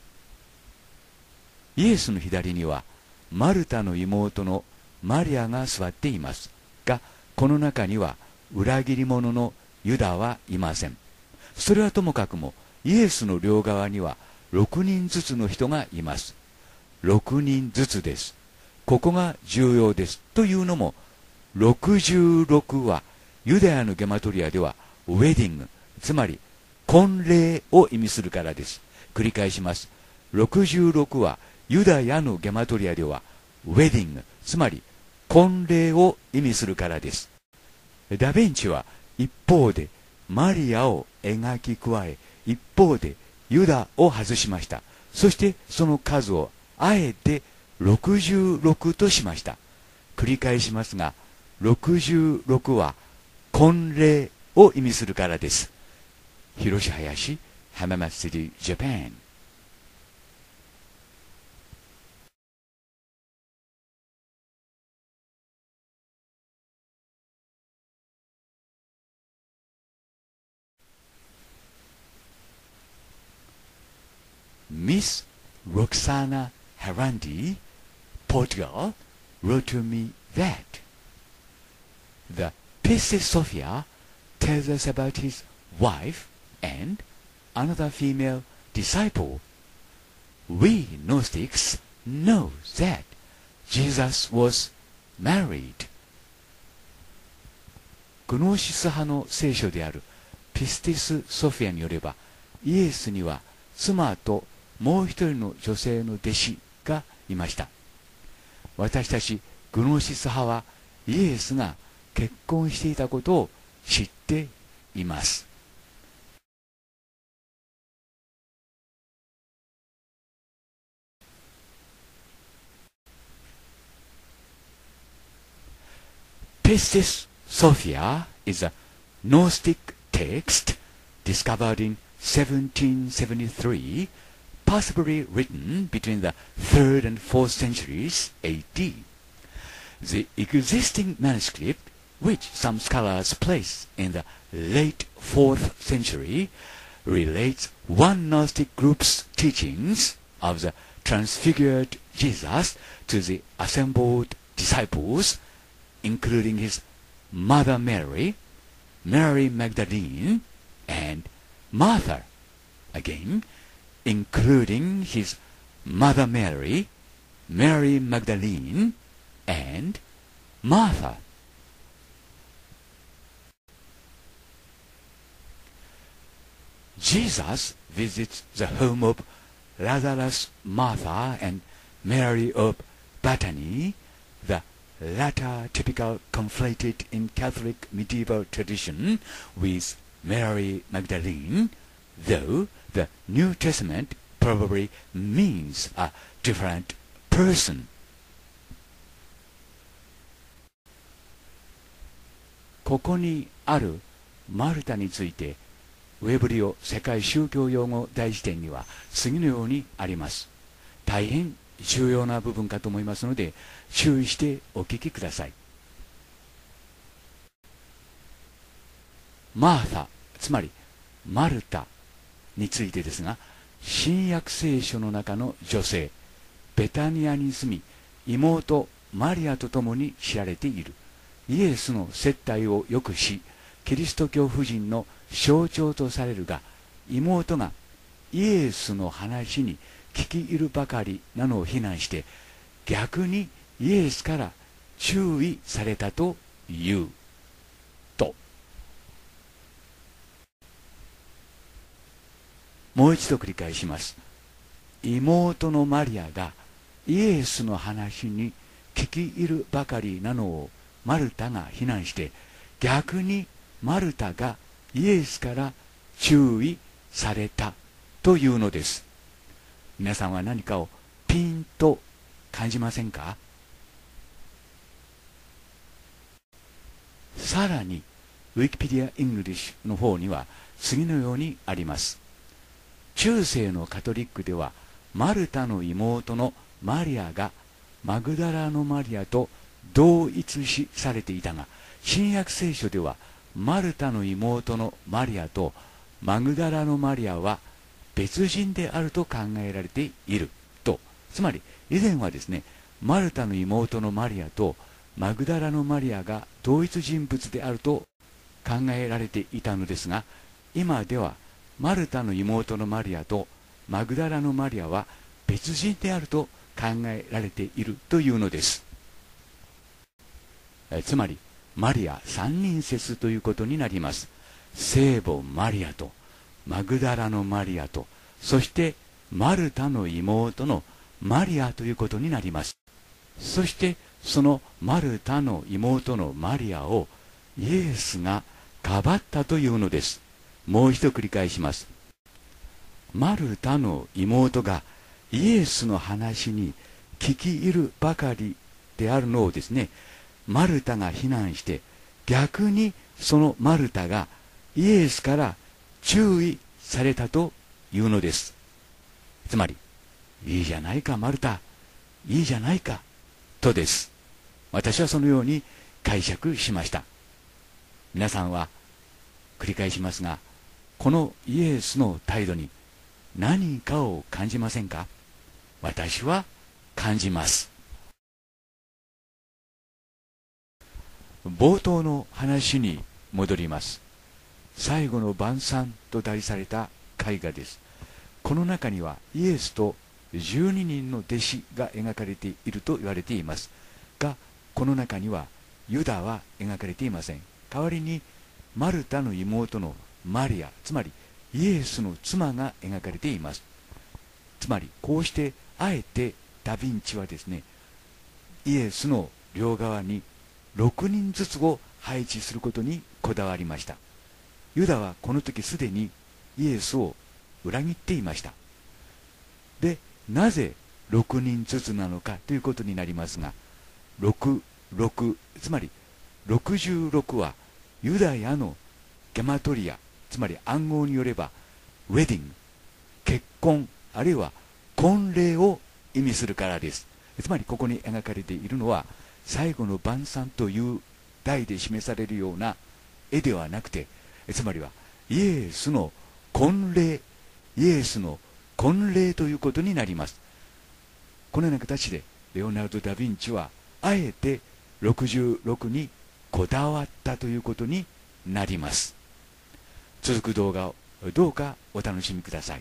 イエスの左にはマルタの妹のマリアが座っていますが、この中には裏切り者のユダはいません。それはともかくもイエスの両側には6人ずつの人がいます。6人ずつです。ここが重要です。というのも、66はユダヤのゲマトリアではウェディング、つまり婚礼を意味するからです。繰り返します。66はユダヤのゲマトリアではウェディング、つまり婚礼を意味するからです。ダ・ヴィンチは一方でマリアを描き加え、一方でユダを外しました。そしてその数をあえて66としました。繰り返しますが、66は婚礼を意味するからです。広志林、浜松シティ、ジャパン。Miss Roxana Harandi, Portugal, wrote to me that the Pistis Sophia tells us about his wife and another female disciple. We Gnostics know that Jesus was married. グノーシス派の聖書であるピスティス・ソフィアによれば、イエスには妻ともう一人の女性の弟子がいました。私たちグノーシス派はイエスが結婚していたことを知っています。Pistis Sophia is a Gnostic text discovered in 1773, possibly written between the 3rd and 4th centuries AD. The existing manuscript, which some scholars place in the late 4th century, relates one Gnostic group's teachings of the transfigured Jesus to the assembled disciples, including his mother Mary, Mary Magdalene, and Martha. Again, including his mother Mary, Mary Magdalene, and Martha. Jesus visits the home of Lazarus, Martha, and Mary of Bethany, the latter typical conflated in Catholic medieval tradition with Mary Magdalene, though the New Testament probably means a different person. ここにあるマルタについて、ウェブリオ世界宗教用語大辞典には次のようにあります。大変重要な部分かと思いますので、注意してお聞きください。マータ、つまりマルタについてですが、新約聖書の中の女性、ベタニアに住み、妹マリアと共に知られている。イエスの接待をよくし、キリスト教婦人の象徴とされるが、妹がイエスの話に聞き入るばかりなのを非難して、逆にイエスから注意されたという。と。もう一度繰り返します。妹のマリアがイエスの話に聞き入るばかりなのをマルタが非難して、逆にマルタがイエスから注意されたというのです。皆さんは何かをピンと感じませんか？さらに、ウィキペディア・イングリッシュの方には次のようにあります。中世のカトリックでは、マルタの妹のマリアがマグダラのマリアと同一視されていたが、新約聖書ではマルタの妹のマリアとマグダラのマリアは別人であると考えられていると。つまり以前はですね、マルタの妹のマリアとマグダラのマリアが同一人物であると考えられていたのですが、今ではマルタの妹のマリアとマグダラのマリアは別人であると考えられているというのです。つまりマリア三人説ということになります。聖母マリアとマグダラのマリアと、そしてマルタの妹のマリアということになります。そしてそのマルタの妹のマリアをイエスがかばったというのです。もう一度繰り返します。マルタの妹がイエスの話に聞き入るばかりであるのをですね、マルタが非難して、逆にそのマルタがイエスから注意されたというのです。つまり、いいじゃないかマルタ、いいじゃないかとです。私はそのように解釈しました。皆さんは繰り返しますが、このイエスの態度に何かを感じませんか？私は感じます。冒頭の話に戻ります。最後の晩餐と題された絵画です。この中にはイエスと12人の弟子が描かれていると言われていますが、この中にはユダは描かれていません。代わりにマルタの妹のマリア、つまりイエスの妻が描かれています。つまりこうしてあえてダ・ヴィンチはですね、イエスの両側に6人ずつを配置することにこだわりました。ユダはこの時すでにイエスを裏切っていました。で、なぜ6人ずつなのかということになりますが、66、つまり66はユダヤのゲマトリア、つまり暗号によればウェディング、結婚あるいは婚礼を意味するからです。つまりここに描かれているのは最後の晩餐という題で示されるような絵ではなくて、つまりはイエスの婚礼、イエスの婚礼ということになります。このような形でレオナルド・ダ・ヴィンチはあえて66にこだわったということになります。続く動画をどうかお楽しみください。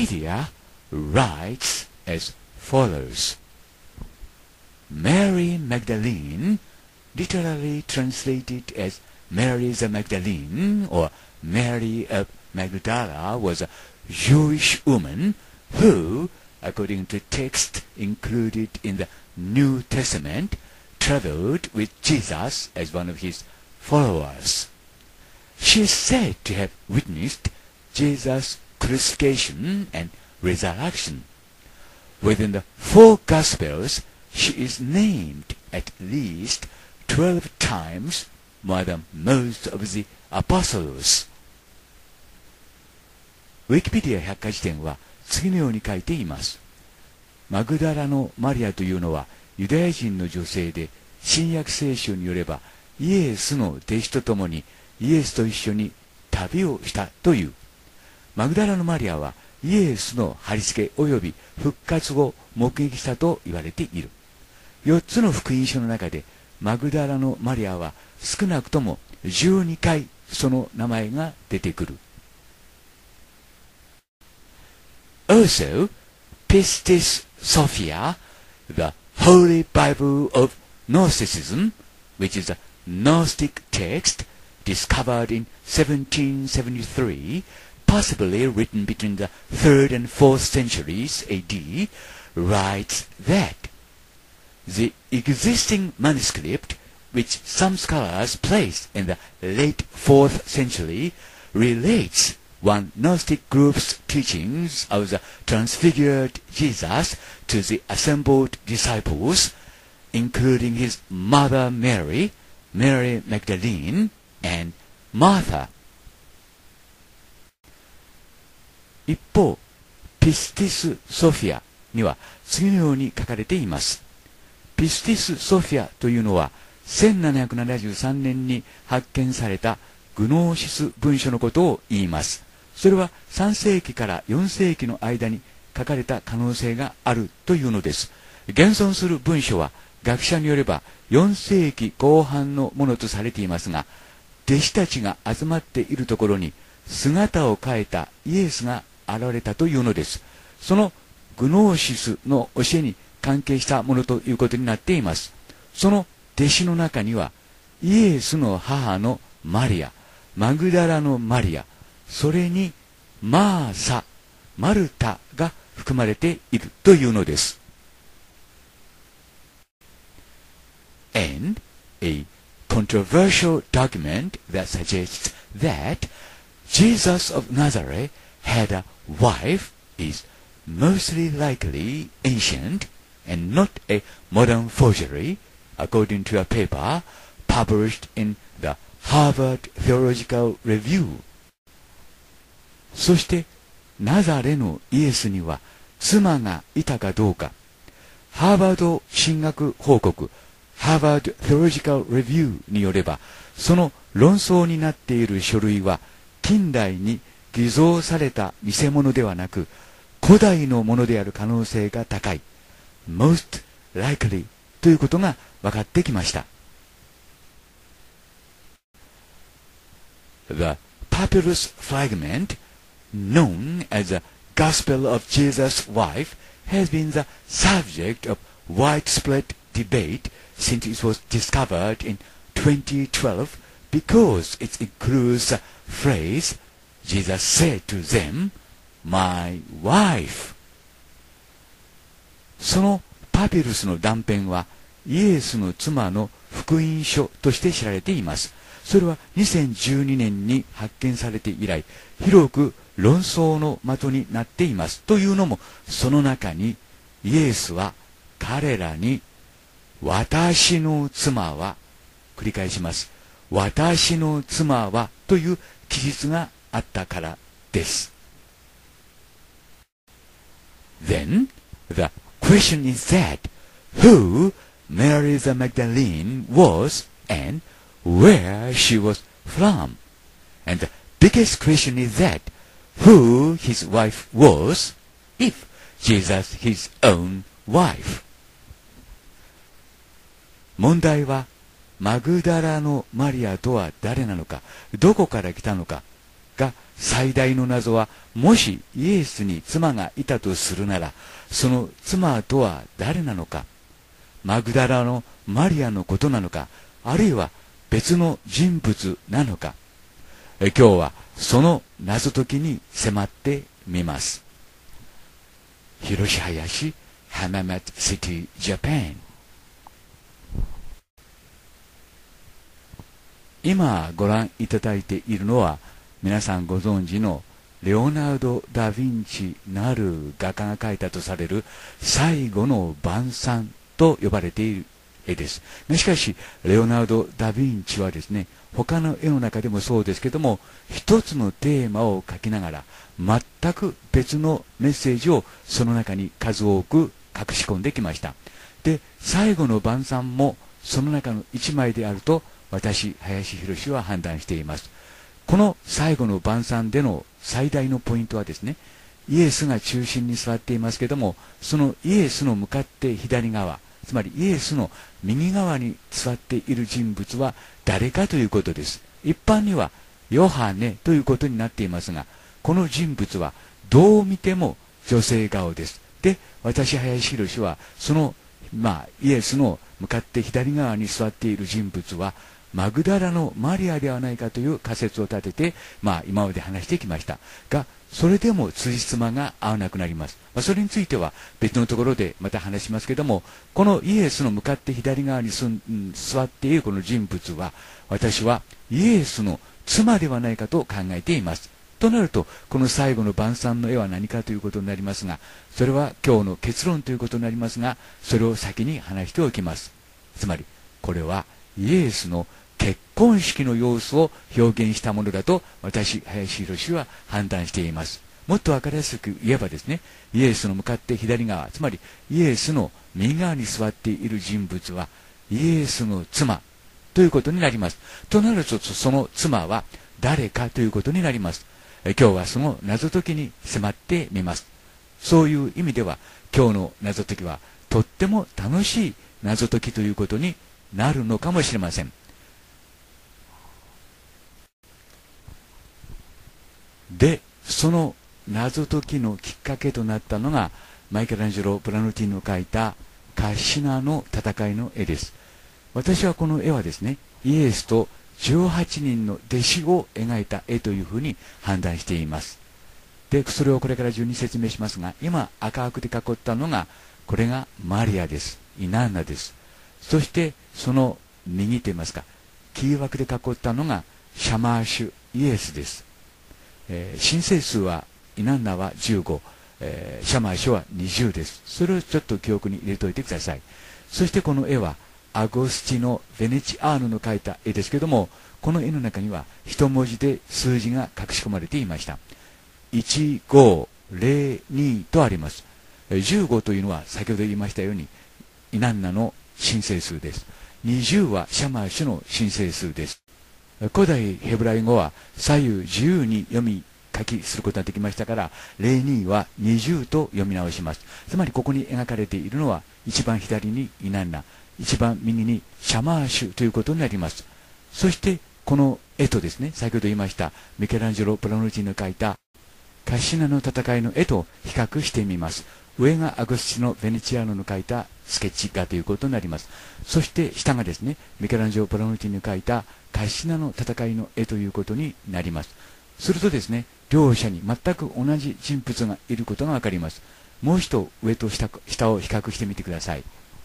Wikipedia writes as follows. Mary Magdalene, literally translated as Mary the Magdalene or Mary of Magdala, was a Jewish woman who, according to text included in the New Testament, traveled with Jesus as one of his followers. She is said to have witnessed Jesus' crucifixion and resurrection. Within the four Gospels, she is named at least 12 times more than most of the apostles. ウィキペディア百科事典は次のように書いています。マグダラのマリアというのはユダヤ人の女性で、新約聖書によればイエスの弟子と共にイエスと一緒に旅をしたという。マグダラのマリアはイエスの貼り付け及び復活を目撃したと言われている。4つの福音書の中でマグダラのマリアは少なくとも12回その名前が出てくる。Also, Pistis Sophia, the Holy Bible of Gnosticism, which is a Gnostic text discovered in 1773, possibly written between the 3rd and 4th centuries AD, writes that the existing manuscript, which some scholars place in the late 4th century, relates one Gnostic group's teachings of the transfigured Jesus to the assembled disciples, including his mother Mary, Mary Magdalene, and Martha. 一方、ピスティス・ソフィアには次のように書かれています。ピスティス・ソフィアというのは1773年に発見されたグノーシス文書のことを言います。それは3世紀から4世紀の間に書かれた可能性があるというのです。現存する文書は学者によれば4世紀後半のものとされていますが、弟子たちが集まっているところに姿を変えたイエスが現れたというのです。そのグノーシスの教えに関係したものということになっています。その弟子の中にはイエスの母のマリア、マグダラのマリア、それにマーサ、マルタが含まれているというのです。And a controversial document that suggests that Jesus of Nazareth had a wife is mostly likely ancient and not a modern forgery, according to a paper published in the Harvard Theological Review. そしてナザレのイエスには妻がいたかどうか、ハーバード神学報告 Harvard Theological Review によれば、その論争になっている書類は近代に偽造された偽物ではなく古代のものである可能性が高い most likely ということが分かってきました。 The papyrus fragment known as the Gospel of Jesus' wife has been the subject of widespread debate since it was discovered in 2012 because it includes the phrase Jesus said to them, My wife. そのパピルスの断片はイエスの妻の福音書として知られています。それは2012年に発見されて以来、広く論争の的になっています。というのも、その中にイエスは彼らに私の妻は、繰り返します。私の妻はという記述があったからです。Then, the question is that who Mary the Magdalene was and where she was from. And the biggest question is that who his wife was, if Jesus his own wife. 問題はマグダラのマリアとは誰なのか、どこから来たのかが最大の謎は、もしイエスに妻がいたとするなら、その妻とは誰なのか、マグダラのマリアのことなのか、あるいは別の人物なのか、今日はその謎解きに迫ってみます。広志林浜松シティジャパン。今ご覧いただいているのは、皆さんご存知のレオナルド・ダ・ヴィンチなる画家が描いたとされる最後の晩餐と呼ばれている絵です。しかしレオナルド・ダ・ヴィンチはですね、他の絵の中でもそうですけども、一つのテーマを描きながら全く別のメッセージをその中に数多く隠し込んできました。で、最後の晩餐もその中の一枚であると私、林博は判断しています。この最後の晩餐での最大のポイントはですね、イエスが中心に座っていますけども、そのイエスの向かって左側、つまりイエスの右側に座っている人物は誰かということです。一般にはヨハネということになっていますが、この人物はどう見ても女性顔です。で、私、林博はその、イエスの向かって左側に座っている人物はマグダラのマリアではないかという仮説を立てて、今まで話してきましたが、それでも辻褄が合わなくなります。それについては別のところでまた話しますけども、このイエスの向かって左側に座っているこの人物は、私はイエスの妻ではないかと考えています。となると、この最後の晩餐の絵は何かということになりますが、それは今日の結論ということになりますが、それを先に話しておきます。つまり、これはイエスの結婚式の様子を表現したものだと私、林博は判断しています。もっと分かりやすく言えばですね、イエスの向かって左側、つまりイエスの右側に座っている人物はイエスの妻ということになります。となると、その妻は誰かということになります。今日はその謎解きに迫ってみます。そういう意味では今日の謎解きはとっても楽しい謎解きということになるのかもしれません。で、その謎解きのきっかけとなったのがマイケル・アンジェロ・ブラヌティンの描いたカシナの戦いの絵です。私はこの絵はですね、イエスと18人の弟子を描いた絵というふうに判断しています。で、それをこれから順に説明しますが、今赤くで囲ったのが、これがマリアです。イナンナです。そしてその右と言いますか、キー枠で囲ったのがシャマーシュイエスです。申請数はイナンナは15、シャマーシュは20です。それをちょっと記憶に入れておいてください。そしてこの絵はアゴスティノ・ベネチアーノの描いた絵ですけども、この絵の中には一文字で数字が隠し込まれていました。1502とあります。15というのは先ほど言いましたようにイナンナの申請数です。20はシャマーシュの申請数です。古代ヘブライ語は左右自由に読み書きすることができましたから、02は20と読み直します。つまりここに描かれているのは、一番左にイナンナ、一番右にシャマーシュということになります。そしてこの絵とですね、先ほど言いましたミケランジェロ・ブラノルティの描いたカシナの戦いの絵と比較してみます。上がアゴスティノ・ベネチアーノの描いたスケッチ画ということになります。そして下がですね、ミケランジェロ・ブラノルティの描いたカシナの戦いの絵ということになります。するとですね、両者に全く同じ人物がいることがわかります。もう一度上と下を比較してみてください。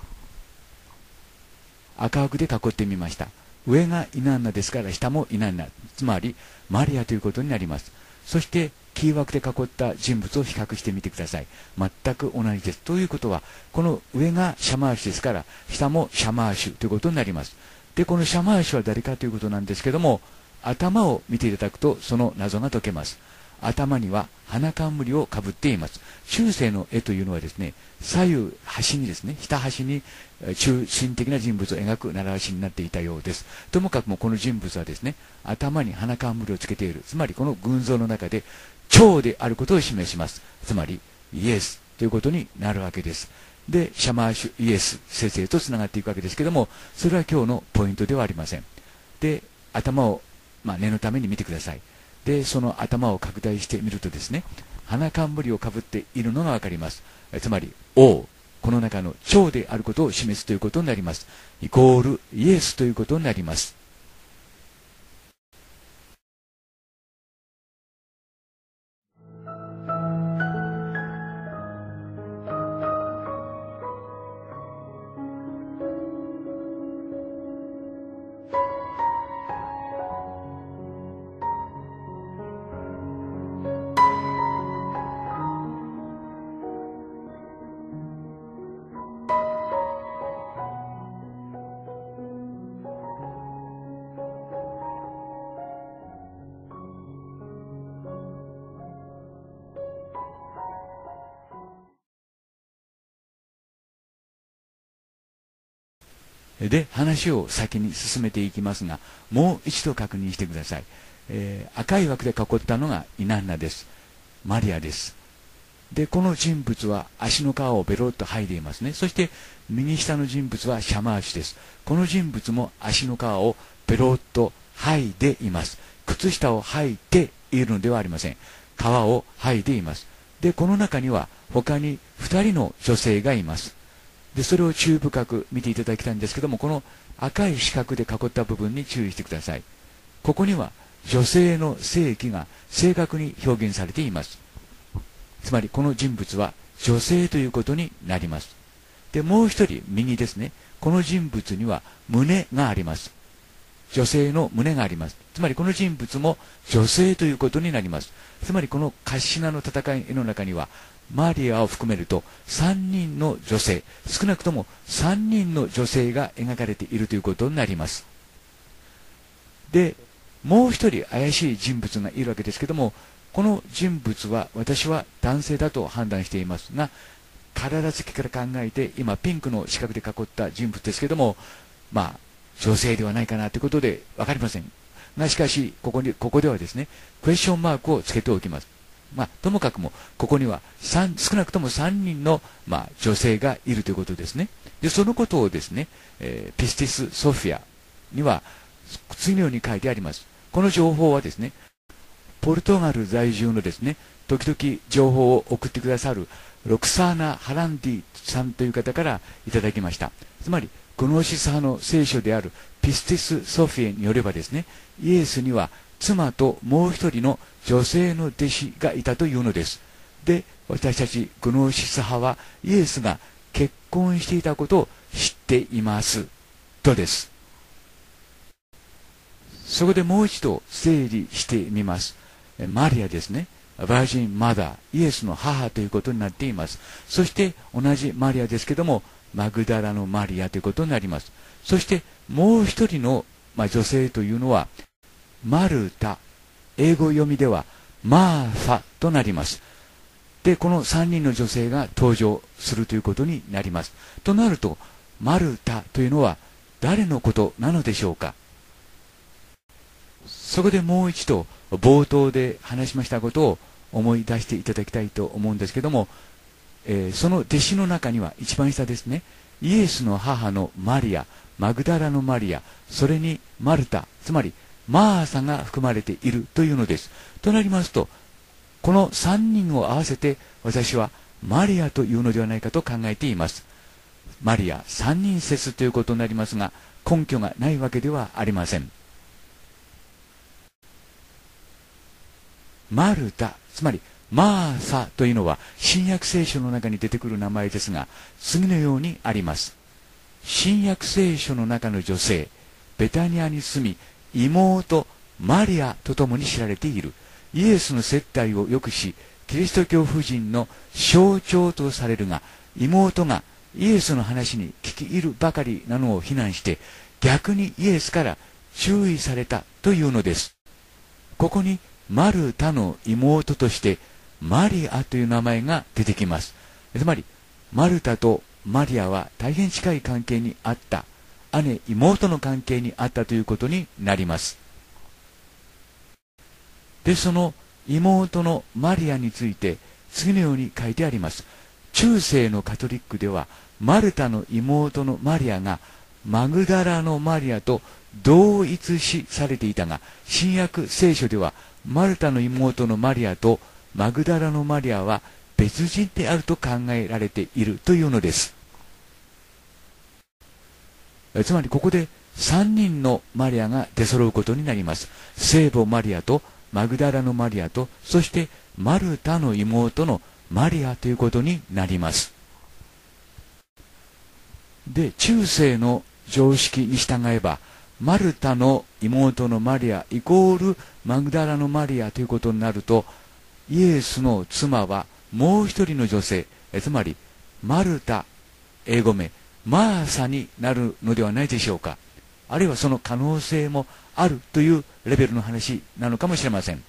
赤枠で囲ってみました。上がイナンナですから下もイナンナ、つまりマリアということになります。そしてキー枠で囲った人物を比較してみてください。全く同じです。ということは、この上がシャマーシュですから下もシャマーシュということになります。で、このシャマーシュは誰かということなんですけども、頭を見ていただくとその謎が解けます。頭には花冠をかぶっています。中世の絵というのはですね、左右端にですね、下端に中心的な人物を描く習わしになっていたようです。ともかくもこの人物はですね、頭に花冠をつけている。つまりこの群像の中で長であることを示します。つまりイエスということになるわけです。で、シャマーシュイエス先生とつながっていくわけですけども、それは今日のポイントではありません。で、頭を念のために見てください。 で、その頭を拡大してみるとですね、花冠をかぶっているのがわかります。つまり、王、この中の長であることを示すということになります。イコールイエスということになります。で、話を先に進めていきますが、もう一度確認してください。赤い枠で囲ったのがイナンナです。マリアです。で、この人物は足の皮をベロッと剥いでいますね。そして、右下の人物はシャマーシュです。この人物も足の皮をベロッと剥いでいます。靴下を履いているのではありません。皮を剥いでいます。で、この中には他に2人の女性がいます。で、それを注意深く見ていただきたいんですけども、この赤い四角で囲った部分に注意してください。ここには女性の性器が正確に表現されています。つまりこの人物は女性ということになります。で、もう一人右ですね。この人物には胸があります。女性の胸があります。つまりこの人物も女性ということになります。つまりこのカシナの戦いの中にはマリアを含めると3人の女性、少なくとも3人の女性が描かれているということになります。で、もう一人怪しい人物がいるわけですけども、この人物は私は男性だと判断していますが、体つきから考えて今ピンクの四角で囲った人物ですけども、女性ではないかなということで分かりませんが、しかしここではですね、クエスチョンマークをつけておきます。ともかくもここには少なくとも3人の、女性がいるということですね。で、そのことをですね、ピスティス・ソフィアには次のように書いてあります。この情報はですね、ポルトガル在住のですね、時々情報を送ってくださるロクサーナ・ハランディさんという方からいただきました。つまりグノーシス派の聖書であるピスティス・ソフィエによればですね、イエスには妻ともう一人の女性の弟子がいたというのです。で、私たちグノーシス派はイエスが結婚していたことを知っていますとです。そこでもう一度整理してみます。マリアですね、バージンマダー、イエスの母ということになっています。そして同じマリアですけども、マグダラのマリアということになります。そしてもう一人の、女性というのはマルタ、英語読みではマーファとなります。で、この3人の女性が登場するということになります。となると、マルタというのは誰のことなのでしょうか。そこでもう一度冒頭で話しましたことを思い出していただきたいと思うんですけども、その弟子の中には一番下ですね、イエスの母のマリア、マグダラのマリア、それにマルタ、つまりマーサが含まれているというのです。となりますと、この3人を合わせて私はマリアというのではないかと考えています。マリア3人説ということになりますが、根拠がないわけではありません。マルタ、つまりマーサというのは新約聖書の中に出てくる名前ですが、次のようにあります。新約聖書の中の女性、ベタニアに住み、妹マリアと共に知られている。イエスの接待をよくし、キリスト教夫人の象徴とされるが、妹がイエスの話に聞き入るばかりなのを非難して、逆にイエスから注意されたというのです。ここにマルタの妹としてマリアという名前が出てきます。つまりマルタとマリアは大変近い関係にあった、姉妹の関係にあったということになります。で、その妹のマリアについて次のように書いてあります。中世のカトリックではマルタの妹のマリアがマグダラのマリアと同一視されていたが、新約聖書ではマルタの妹のマリアとマグダラのマリアは別人であると考えられているというのです。つまりここで3人のマリアが出揃うことになります。聖母マリアとマグダラのマリアと、そしてマルタの妹のマリアということになります。で、中世の常識に従えば、マルタの妹のマリアイコールマグダラのマリアということになると、イエスの妻はもう一人の女性、つまりマルタ、英語名マーサになるのではないでしょうか。あるいはその可能性もあるというレベルの話なのかもしれません。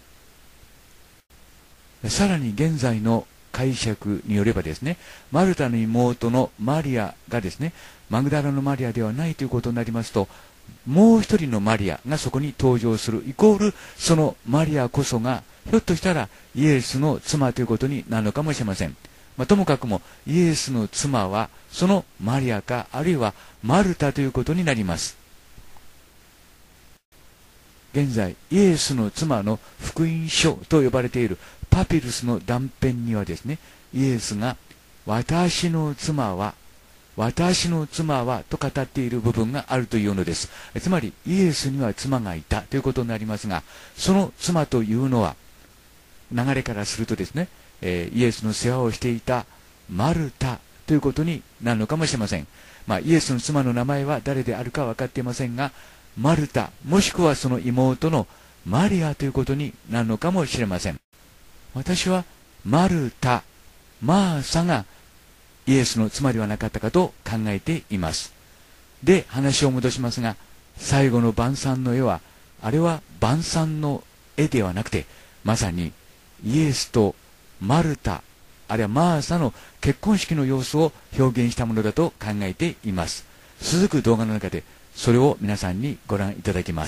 さらに現在の解釈によればですね、マルタの妹のマリアがですね、マグダラのマリアではないということになりますと、もう一人のマリアがそこに登場するイコール、そのマリアこそがひょっとしたらイエスの妻ということになるのかもしれません。ともかくもイエスの妻はそのマリアか、あるいはマルタということになります。現在イエスの妻の福音書と呼ばれているパピルスの断片にはですね、イエスが私の妻はと語っている部分があるというのです。つまりイエスには妻がいたということになりますが、その妻というのは流れからするとですね、イエスの世話をしていたマルタということになるのかもしれません。イエスの妻の名前は誰であるか分かっていませんが、マルタもしくはその妹のマリアということになるのかもしれません。私はマルタ、マーサがイエスの妻ではなかったかと考えています。で、話を戻しますが、最後の晩餐の絵は、あれは晩餐の絵ではなくて、まさにイエスとマルタ、あるいはマーサの結婚式の様子を表現したものだと考えています。続く動画の中でそれを皆さんにご覧いただきます。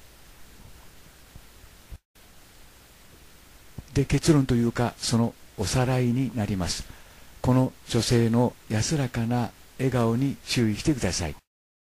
で、結論というかそのおさらいになります。この女性の安らかな笑顔に注意してください。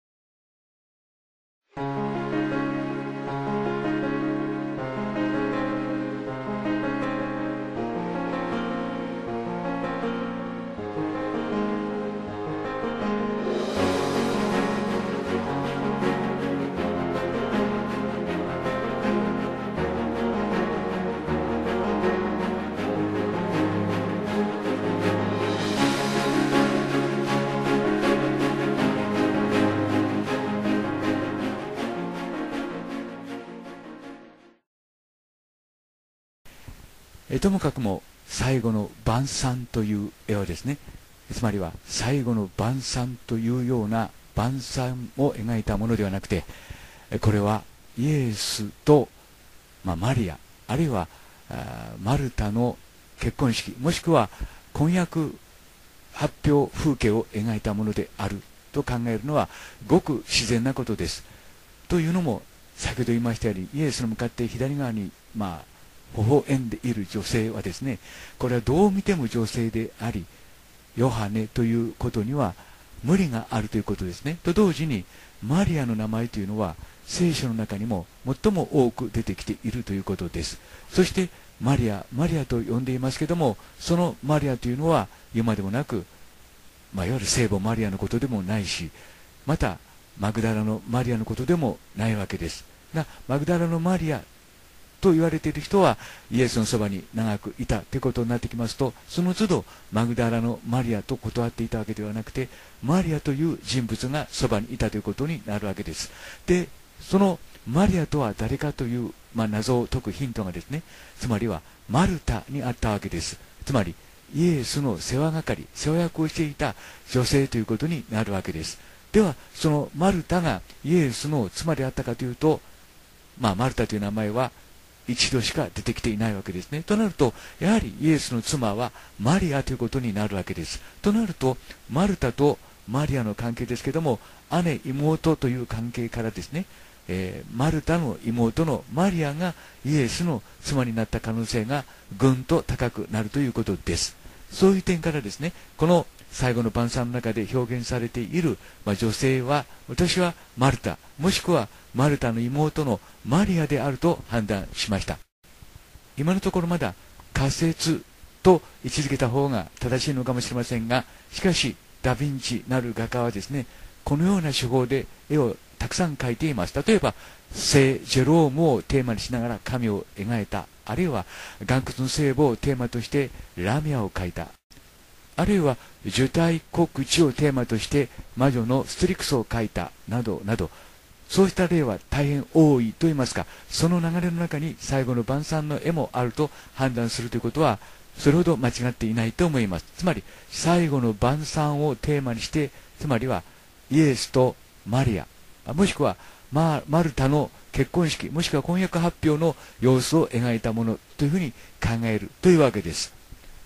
ともかくも最後の晩餐という絵はですね、つまりは最後の晩餐というような晩餐を描いたものではなくて、これはイエスと、マリア、あるいはマルタの結婚式、もしくは婚約発表風景を描いたものであると考えるのはごく自然なことです。というのも、先ほど言いましたように、イエスの向かって左側に微笑んでいる女性はですね、これはどう見ても女性であり、ヨハネということには無理があるということですね。と同時に、マリアの名前というのは聖書の中にも最も多く出てきているということです。そしてマリアと呼んでいますけども、そのマリアというのは言うまでもなく、いわゆる聖母マリアのことでもないし、またマグダラのマリアのことでもないわけです。マグダラのマリアと言われている人はイエスのそばに長くいたということになってきますと、その都度マグダラのマリアと断っていたわけではなくて、マリアという人物がそばにいたということになるわけです。で、そのマリアとは誰かという、謎を解くヒントがですね、つまりはマルタにあったわけです。つまりイエスの世話役をしていた女性ということになるわけです。ではそのマルタがイエスの妻であったかというと、マルタという名前は一度しか出てきていないわけですね。となると、やはりイエスの妻はマリアということになるわけです。となると、マルタとマリアの関係ですけども、姉、妹という関係からですね、マルタの妹のマリアがイエスの妻になった可能性がぐんと高くなるということです。そういう点からですね、この最後の晩餐の中で表現されている、女性は、私はマルタ、もしくはマルタの妹のマリアであると判断しました。今のところまだ仮説と位置づけた方が正しいのかもしれませんが、しかしダ・ヴィンチなる画家はですね、このような手法で絵をたくさん描いています。例えば聖ジェロームをテーマにしながら神を描いた、あるいは岩窟の聖母をテーマとしてラミアを描いた、あるいは受胎告知をテーマとして魔女のストリクスを描いたなどなど、そうした例は大変多いと言いますか、その流れの中に最後の晩餐の絵もあると判断するということはそれほど間違っていないと思います。つまり最後の晩餐をテーマにして、つまりはイエスとマリア、もしくはマルタの結婚式、もしくは婚約発表の様子を描いたものというふうに考えるというわけです。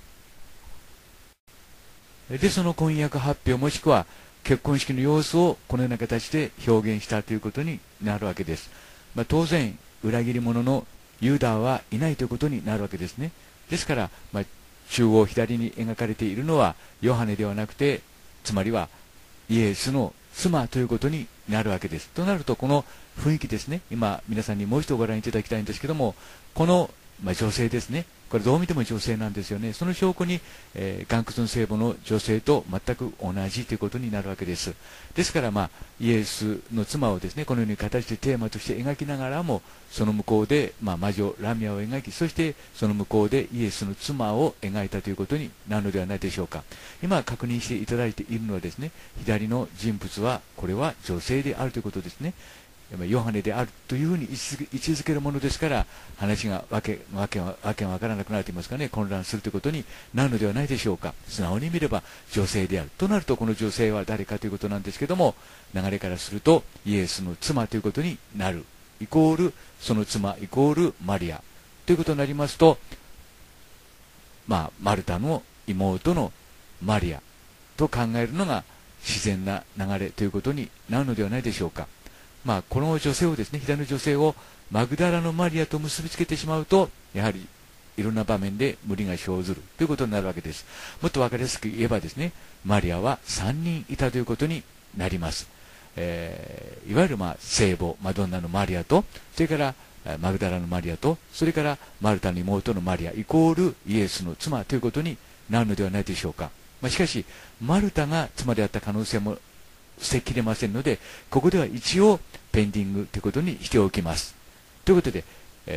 で、その婚約発表もしくは結婚式の様子をこのような形で表現したということになるわけです。当然裏切り者のユダはいないということになるわけですね。ですから、中央左に描かれているのはヨハネではなくて、つまりはイエスの妻ということになるわけです。となると、この雰囲気ですね、今皆さんにもう一度ご覧いただきたいんですけども、この、女性ですね、これどう見ても女性なんですよね。その証拠に、岩窟の聖母の女性と全く同じということになるわけです。ですから、イエスの妻をですね、このように形でテーマとして描きながらも、その向こうで、魔女ラミアを描き、そしてその向こうでイエスの妻を描いたということになるのではないでしょうか。今確認していただいているのはですね、左の人物はこれは女性であるということですね。ヨハネであるというふうに位置づけるものですから、話がわけわからなくなると言いますかね、混乱するということになるのではないでしょうか。素直に見れば女性であるとなると、この女性は誰かということなんですけども、流れからするとイエスの妻ということになる、イコールその妻イコールマリアということになりますと、マルタの妹のマリアと考えるのが自然な流れということになるのではないでしょうか。この女性をですね、左の女性をマグダラのマリアと結びつけてしまうと、やはりいろんな場面で無理が生ずるということになるわけです。もっと分かりやすく言えばですね、マリアは3人いたということになります。いわゆる聖母マドンナのマリアと、それからマグダラのマリアと、それからマルタの妹のマリアイコールイエスの妻ということになるのではないでしょうか。しかしマルタが妻であった可能性も捨てきれませんので、ここでは一応ペンディングということにしておきます。ということで、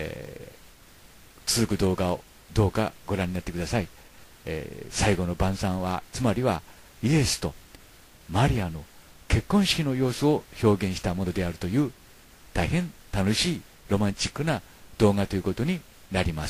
続く動画をどうかご覧になってください。最後の晩餐は、つまりはイエスとマリアの結婚式の様子を表現したものであるという、大変楽しいロマンチックな動画ということになります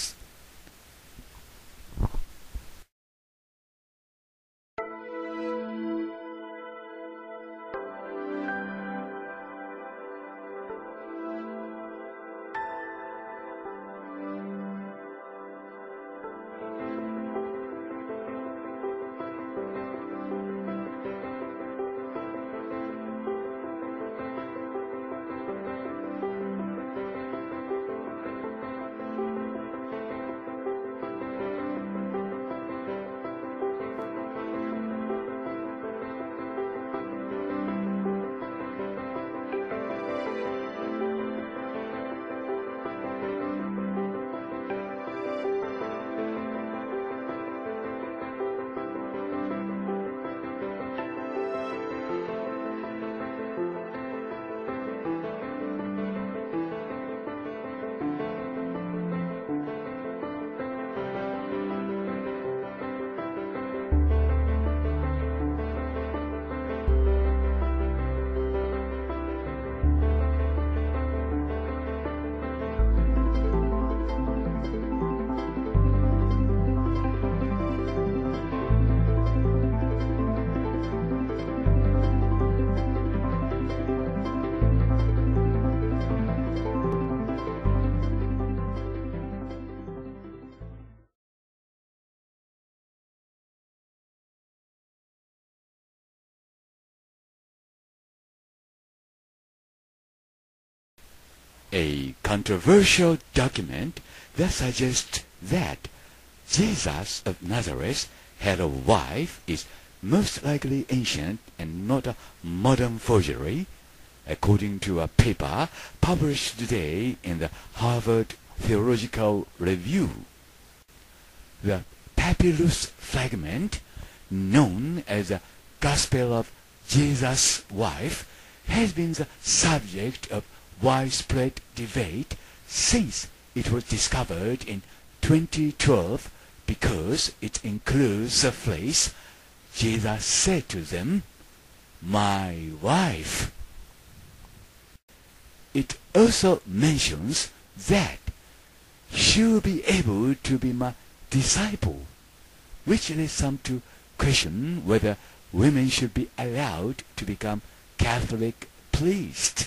。A controversial document that suggests that Jesus of Nazareth had a wife is most likely ancient and not a modern forgery, according to a paper published today in the Harvard Theological Review. The papyrus fragment, known as the Gospel of Jesus' Wife, has been the subject of widespread debate since it was discovered in 2012 because it includes the phrase, Jesus said to them, "My wife." It also mentions that she will be able to be my disciple, which leads some to question whether women should be allowed to become Catholic priests.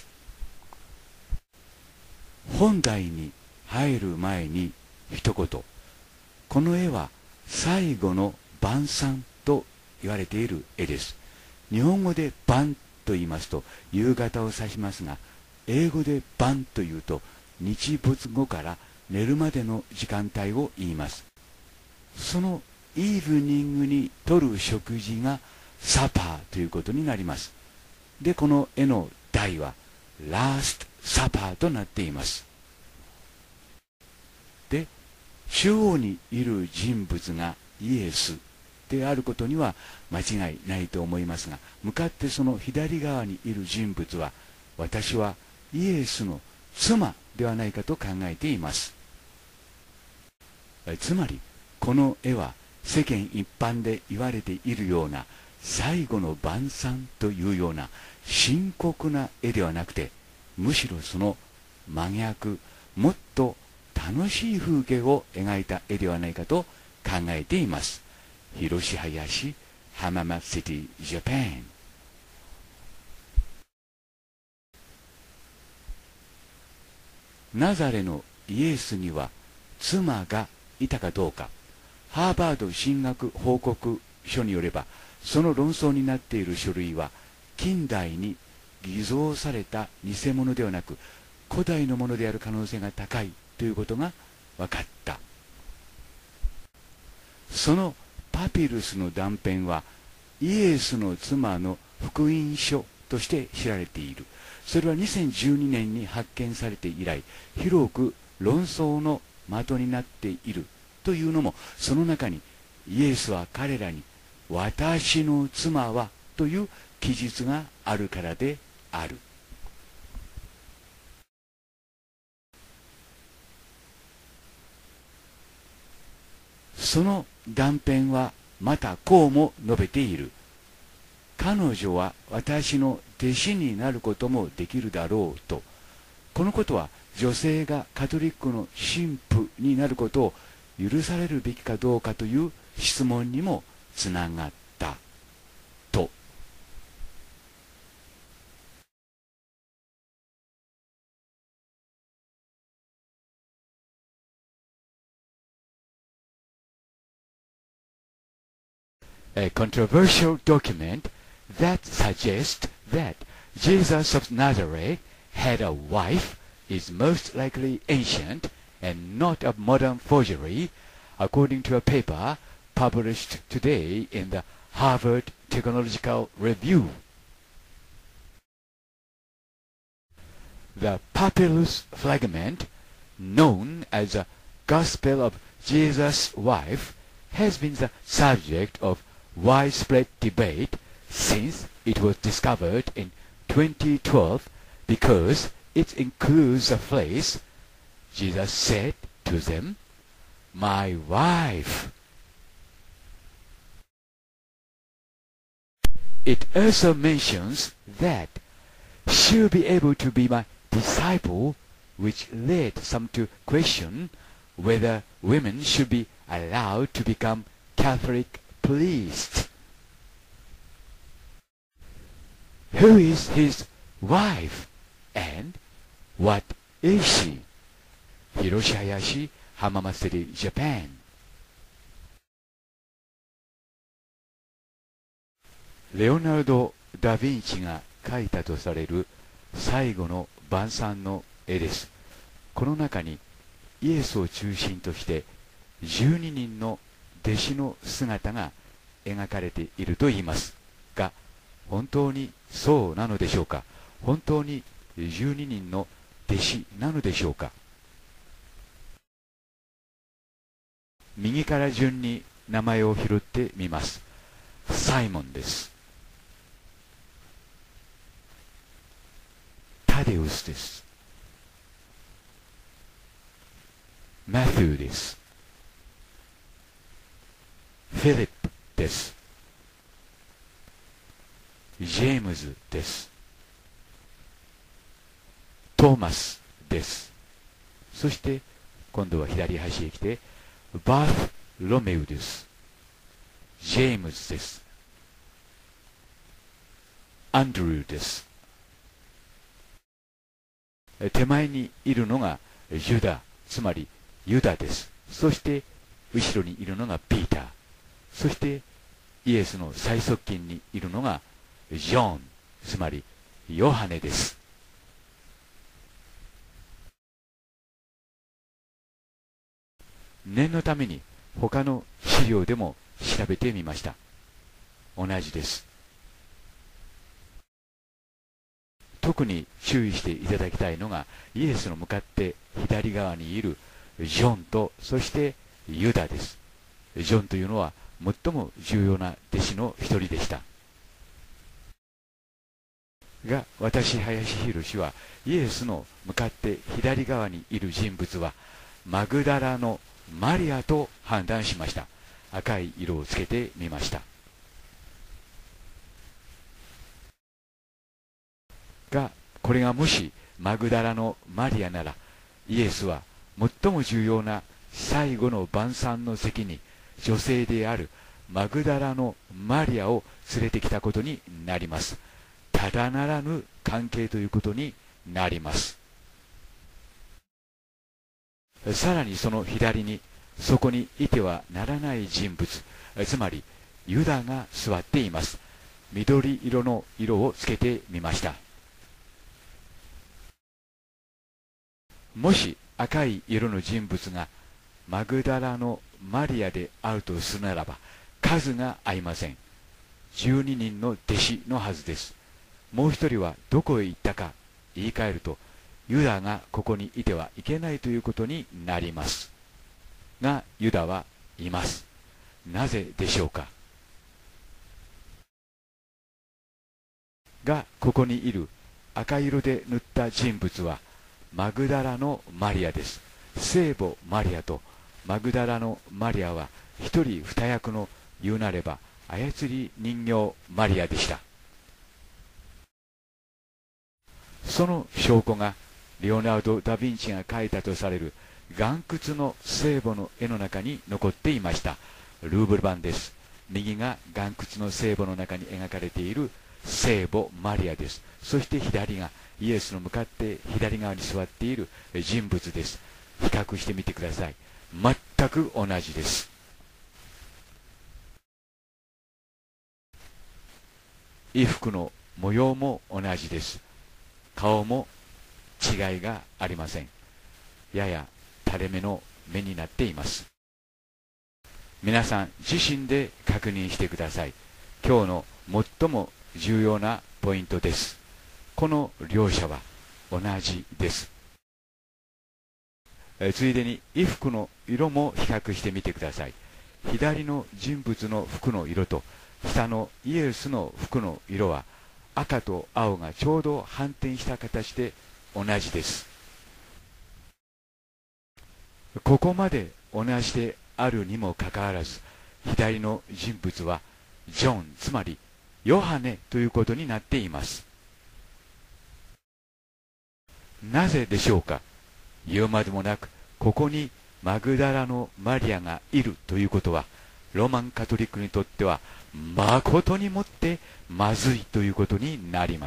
本題に入る前に一言。この絵は最後の晩餐と言われている絵です。日本語で晩と言いますと夕方を指しますが、英語で晩というと日没後から寝るまでの時間帯を言います。そのイーブニングにとる食事がサパーということになります。で、この絵の題はラストサパーとなっています。で、中央にいる人物がイエスであることには間違いないと思いますが、向かってその左側にいる人物は、私はイエスの妻ではないかと考えています。つまり、この絵は世間一般で言われているような最後の晩餐というような深刻な絵ではなくて、むしろその真逆、もっと楽しい風景を描いた絵ではないかと考えています。広林、浜松シティ、ジャパン。ナザレのイエスには妻がいたかどうか、ハーバード神学報告書によれば、その論争になっている書類は近代に偽造された偽物ではなく古代のものである可能性が高いということが分かった。そのパピルスの断片はイエスの妻の福音書として知られている。それは2012年に発見されて以来広く論争の的になっているというのも、その中にイエスは彼らに私の妻はという記述があるからである。その断片はまたこうも述べている。彼女は私の弟子になることもできるだろうと。このことは女性がカトリックの神父になることを許されるべきかどうかという質問にもつながったと。A controversial document that suggests that Jesus of Nazareth had a wife is most likely ancient and not a modern forgery, according to a paper published today in the Harvard Technological Review. The papyrus fragment, known as the Gospel of Jesus' Wife, has been the subject of widespread debate since it was discovered in 2012 because it includes the phrase, Jesus said to them, "My wife." It also mentions that she will be able to be my disciple, which led some to question whether women should be allowed to become Catholic priests. Who is his wife and what is she? 広林、浜松市、ジャパン。レオナルド・ダ・ヴィンチが描いたとされる最後の晩餐の絵です。この中にイエスを中心として12人の弟子の姿が描かれていると言いますが、本当にそうなのでしょうか。本当に12人の弟子なのでしょうか。右から順に名前を拾ってみます。サイモンです。タデウスです。マテューです。フィリップです。ジェームズです。トーマスです。そして今度は左端へ来てバース・ロメウです。ジェームズです。アンドリューです。手前にいるのがユダ、つまりユダです。そして後ろにいるのがピーター。そしてイエスの最側近にいるのがジョン、つまりヨハネです。念のために他の資料でも調べてみました。同じです。特に注意していただきたいのが、イエスの向かって左側にいるジョンと、そしてユダです。ジョンというのは最も重要な弟子の一人でした。が、私、林博はイエスの向かって左側にいる人物はマグダラのマリアと判断しました。赤い色をつけてみました。が、これがもしマグダラのマリアなら、イエスは最も重要な最後の晩餐の席に女性であるマグダラのマリアを連れてきたことになります。ただならぬ関係ということになります。さらにその左に、そこにいてはならない人物、つまりユダが座っています。緑色の色をつけてみました。もし赤い色の人物がマグダラのマリアであるとするならば、数が合いません。12人の弟子のはずです。もう一人はどこへ行ったか言い換えると、ユダがここにいてはいけないということになります。が、ユダはいます。なぜでしょうか。が、ここにいる赤色で塗った人物はマグダラのマリアです。聖母マリアとマグダラのマリアは一人二役の言うなれば操り人形マリアでした。その証拠がレオナルド・ダ・ヴィンチが描いたとされる岩窟の聖母の絵の中に残っていました。ルーブル版です。右が岩窟の聖母の中に描かれている聖母マリアです。そして左がイエスの向かって左側に座っている人物です。比較してみてください。全く同じです。衣服の模様も同じです。顔も違いがありません。やや垂れ目の目になっています。皆さん自身で確認してください。今日の最も重要なポイントです。この両者は同じです。ついでに衣服の色も比較してみてください。左の人物の服の色と下のイエスの服の色は赤と青がちょうど反転した形で同じです。ここまで同じであるにもかかわらず、左の人物はジョン、つまりヨハネということになっています。なぜでしょうか。言うまでもなく、ここにマグダラのマリアがいるということは、ロマンカトリックにとっては誠にもってまずいということになります。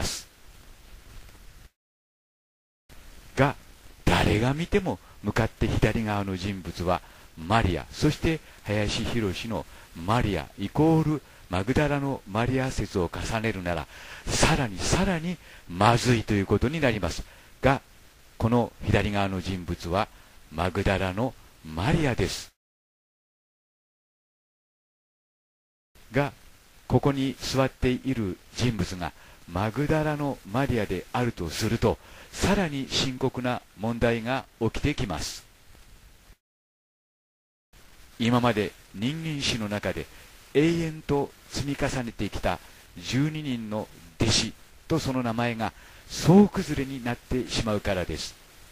が、誰が見ても向かって左側の人物はマリア、そして林博のマリアイコールマグダラのマリア説を重ねるなら、さらにさらにまずいということになります。が、この左側の人物はマグダラのマリアです。 が、ここに座っている人物がマグダラのマリアであるとすると、さらに深刻な問題が起きてきます。今まで人間史の中で永遠と積み重ねてきた12人の弟子とその名前が総崩れになってしまうからです。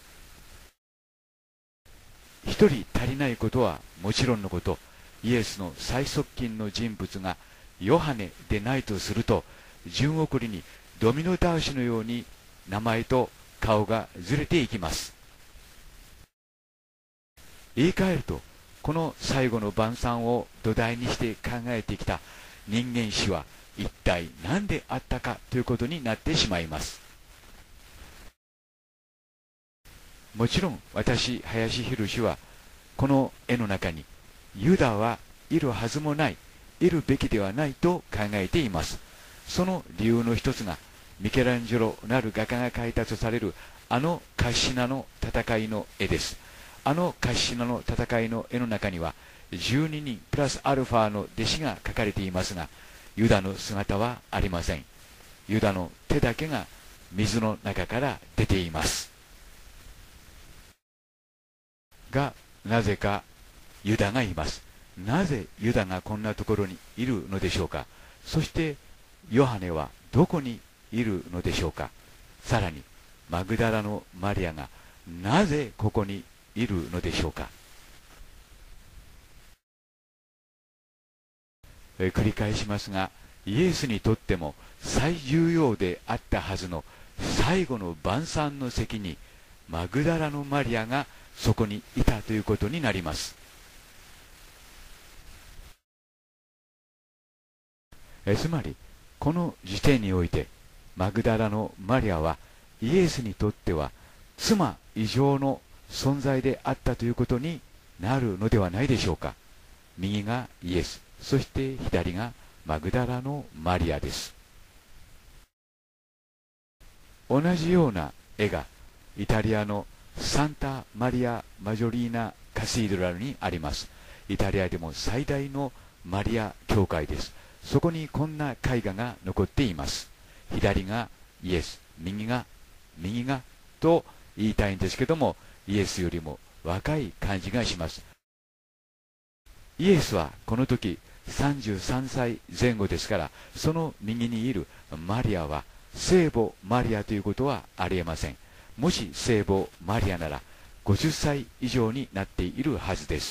一人足りないことはもちろんのこと、イエスの最側近の人物がヨハネでないとすると、順送りにドミノ倒しのように名前と顔がずれていきます。言い換えると、この最後の晩餐を土台にして考えてきた人間史は一体何であったかということになってしまいます。もちろん私、林博はこの絵の中にユダはいるはずもない、いるべきではないと考えています。その理由の一つがミケランジェロなる画家が描いたとされるあのカッシナの戦いの絵です。あのカッシナの戦いの絵の中には12人プラスアルファの弟子が描かれていますが、ユダの姿はありません。ユダの手だけが水の中から出ています。が、なぜかユダがいます。なぜユダがこんなところにいるのでしょうか。そしてヨハネはどこにいるのでしょうか。さらにマグダラのマリアがなぜここにいるのでしょうか。繰り返しますが、イエスにとっても最重要であったはずの最後の晩餐の席にマグダラのマリアがそこにいたということになります。つまりこの時点においてマグダラのマリアはイエスにとっては妻以上の存在であったということになるのではないでしょうか。右がイエス、そして左がマグダラのマリアです。同じような絵がイタリアのサンタマリア・マジョリーナ・カシードラルにあります。イタリアでも最大のマリア教会です。そこにこんな絵画が残っています。左がイエス、右がと言いたいんですけども、イエスよりも若い感じがします。イエスはこの時33歳前後ですから、その右にいるマリアは聖母マリアということはありえません。もし聖母マリアなら50歳以上になっているはずです。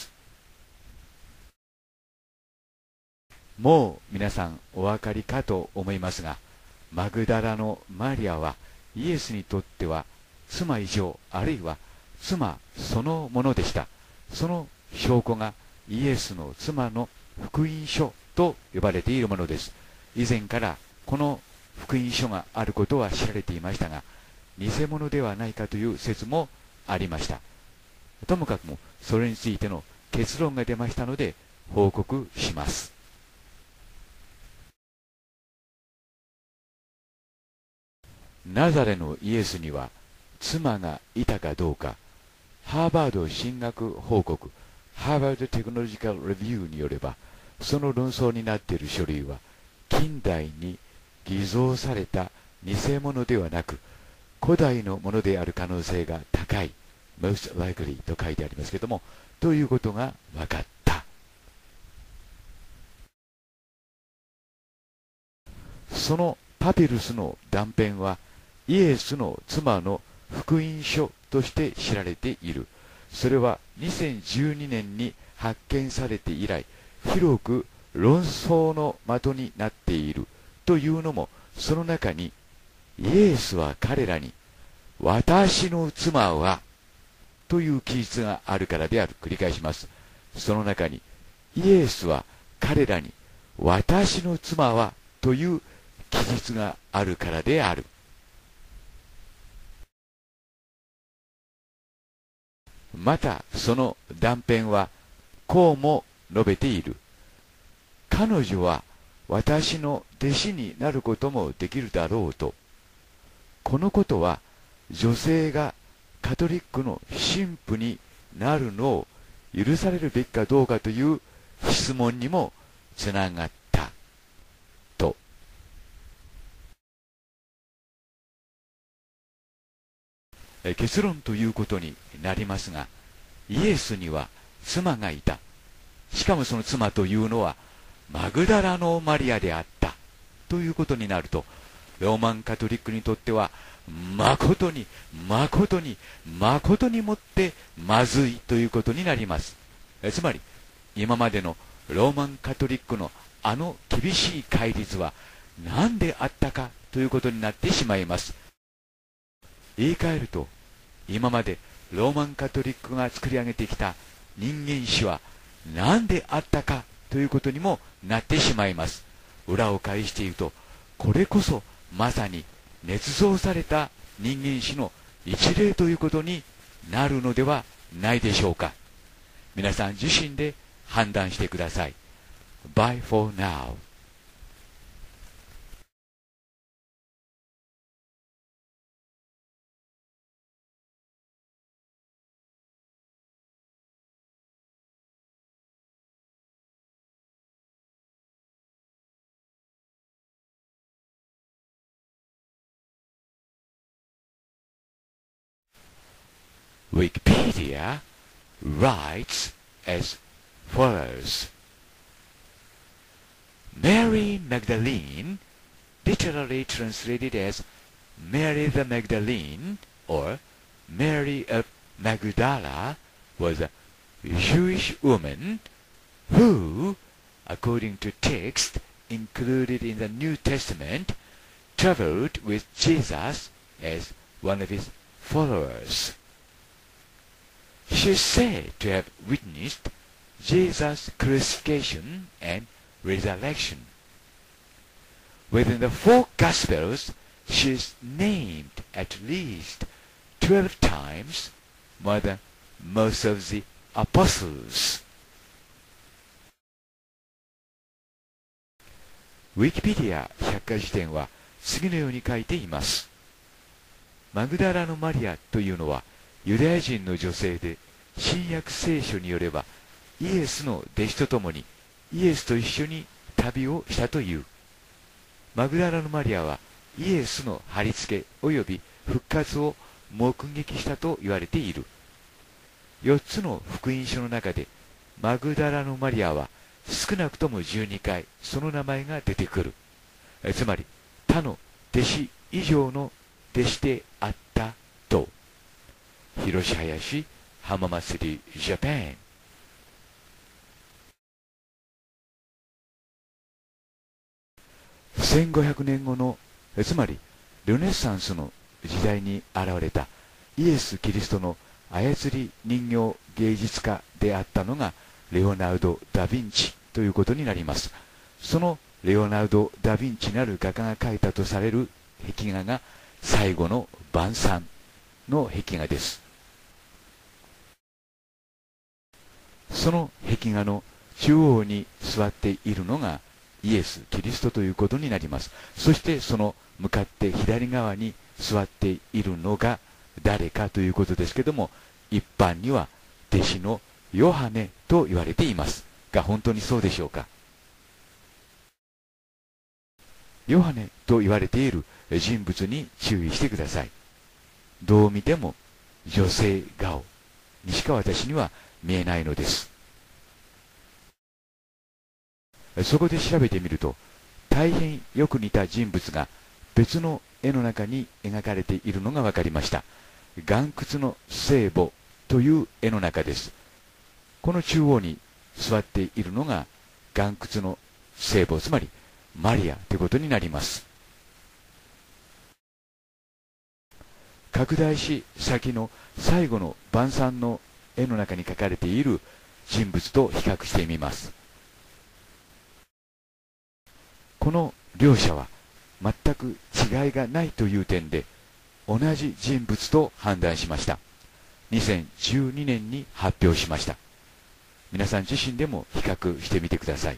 もう皆さんお分かりかと思いますが、マグダラのマリアはイエスにとっては妻以上、あるいは妻そのものでした。その証拠がイエスの妻の福音書と呼ばれているものです。以前からこの福音書があることは知られていましたが、偽物ではないかという説もありました。ともかくもそれについての結論が出ましたので報告します。ナザレのイエスには妻がいたかどうか、ハーバード神学報告ハーバードテクノロジカルレビューによれば、その論争になっている書類は近代に偽造された偽物ではなく古代のものである可能性が高い most likely と書いてありますけども、ということが分かった。そのパピルスの断片はイエスの妻の福音書として知られている。それは2012年に発見されて以来広く論争の的になっているというのも、その中にイエスは彼らに私の妻はという記述があるからである。繰り返します。その中にイエスは彼らに私の妻はという記述があるからである。またその断片はこうも述べている。彼女は私の弟子になることもできるだろうと。このことは女性がカトリックの神父になるのを許されるべきかどうかという質問にもつながった結論ということになりますが、イエスには妻がいた。しかもその妻というのはマグダラのマリアであったということになると、ローマンカトリックにとっては誠に誠に誠にもってまずいということになります。つまり今までのローマンカトリックのあの厳しい戒律は何であったかということになってしまいます。言い換えると、今までローマンカトリックが作り上げてきた人間史は何であったかということにもなってしまいます。裏を返して言うと、これこそまさに捏造された人間史の一例ということになるのではないでしょうか。皆さん自身で判断してください。Bye for now. Wikipedia writes as follows. Mary Magdalene, literally translated as Mary the Magdalene or Mary of Magdala, was a Jewish woman who, according to text included in the New Testament, traveled with Jesus as one of his followers. She is said to have witnessed Jesus' crucifixion and resurrection. Within the four Gospels, she is named at least 12 times, more than most of the apostles. ウィキペディア百科事典は次のように書いています。マグダラのマリアというのはユダヤ人の女性で、新約聖書によればイエスの弟子と共にイエスと一緒に旅をしたという。マグダラのマリアはイエスの貼り付け及び復活を目撃したと言われている。4つの福音書の中でマグダラのマリアは少なくとも12回その名前が出てくる。つまり他の弟子以上の弟子であったと。広林浜祭りジャパン。1500年後の、つまりルネサンスの時代に現れたイエス・キリストの操り人形芸術家であったのがレオナルド・ダ・ヴィンチということになります。そのレオナルド・ダ・ヴィンチなる画家が描いたとされる壁画が最後の晩餐の壁画です。その壁画の中央に座っているのがイエス・キリストということになります。そしてその向かって左側に座っているのが誰かということですけども、一般には弟子のヨハネと言われていますが、本当にそうでしょうか。ヨハネと言われている人物に注意してください。どう見ても女性顔にしか私には見えないのです。そこで調べてみると、大変よく似た人物が別の絵の中に描かれているのが分かりました。岩窟の聖母という絵の中です。この中央に座っているのが岩窟の聖母、つまりマリアということになります。拡大し先の最後の晩餐の絵の中に描かれている人物と比較してみます。この両者は全く違いがないという点で同じ人物と判断しました。2012年に発表しました。皆さん自身でも比較してみてください。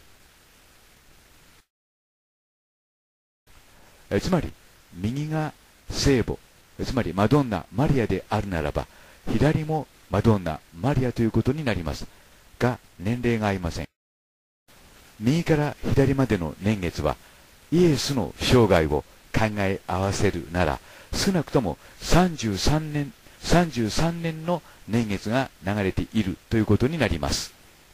つまり右が聖母、つまりマドンナ・マリアであるならば、左もマドンナ・マリアということになりますが、年齢が合いません。右から左までの年月はイエスの生涯を考え合わせるなら少なくとも33 33年の年月が流れているということになります。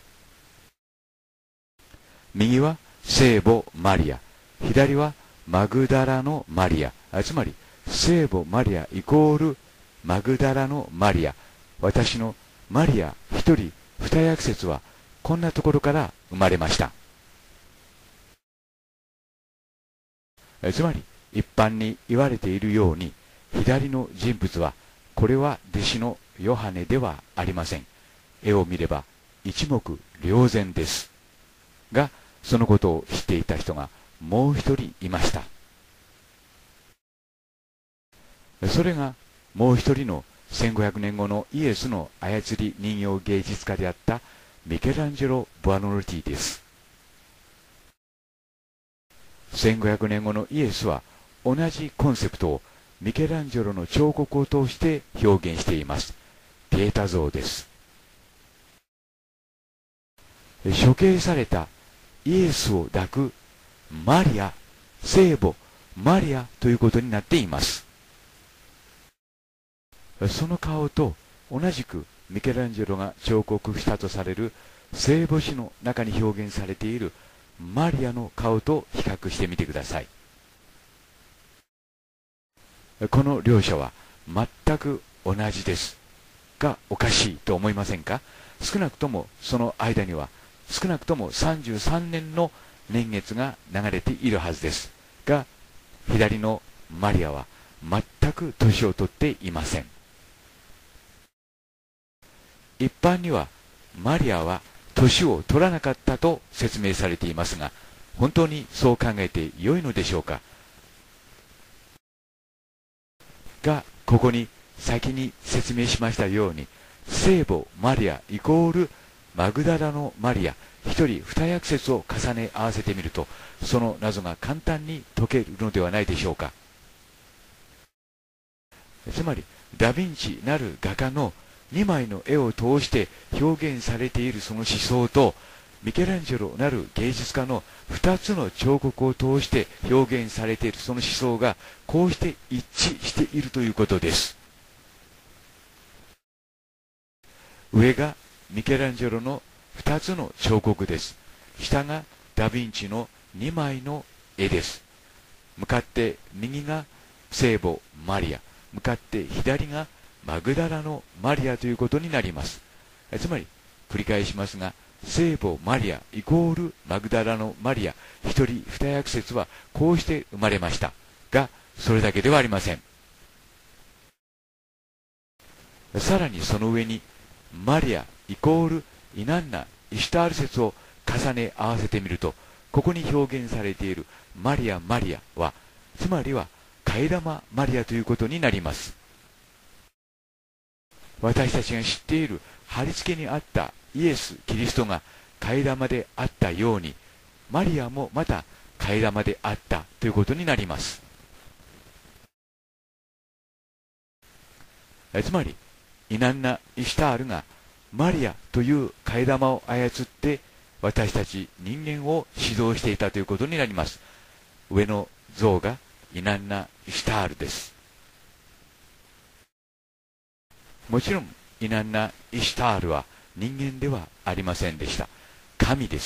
右は聖母マリア、左はマグダラのマリア、つまり聖母マリアイコールマグダラのマリア。私のマリア一人二役説はこんなところから生まれました。つまり一般に言われているように、左の人物はこれは弟子のヨハネではありません。絵を見れば一目瞭然ですが、そのことを知っていた人がもう一人いました。それがもう一人の1500年後のイエスの操り人形芸術家であったミケランジェロ・ブアノルティです。1500年後のイエスは同じコンセプトをミケランジェロの彫刻を通して表現しています。ピエタ像です。処刑されたイエスを抱くマリア、聖母マリアということになっています。その顔と同じくミケランジェロが彫刻したとされる聖母子の中に表現されているマリアの顔と比較してみてください。この両者は全く同じですが、おかしいと思いませんか？少なくともその間には少なくとも33年の年月が流れているはずですが、左のマリアは全く年を取っていません。一般にはマリアは年を取らなかったと説明されていますが、本当にそう考えてよいのでしょうか？が、ここに先に説明しましたように、聖母マリアイコールマグダラのマリア一人二役説を重ね合わせてみると、その謎が簡単に解けるのではないでしょうか。つまりダ・ヴィンチなる画家の2枚の絵を通して表現されているその思想と、ミケランジェロなる芸術家の2つの彫刻を通して表現されているその思想がこうして一致しているということです。上がミケランジェロの2つの彫刻です。下がダ・ヴィンチの2枚の絵です。向かって右が聖母マリア、向かって左がマグダラのマリアということになります。つまり繰り返しますが、聖母マリアイコールマグダラのマリア一人二役説はこうして生まれましたが、それだけではありません。さらにその上にマリアイコールイナンナ・イシュタール説を重ね合わせてみると、ここに表現されているマリアマリアは、つまりは替え玉マリアということになります。私たちが知っている貼り付けにあったイエス・キリストが替え玉であったように、マリアもまた替え玉であったということになります。つまりイナンナ・イシュタールがマリアという替え玉を操って私たち人間を指導していたということになります。上の像がイナンナ・イシュタールです。もちろんイナンナ・イシュタールは人間ではありませんでした。神です。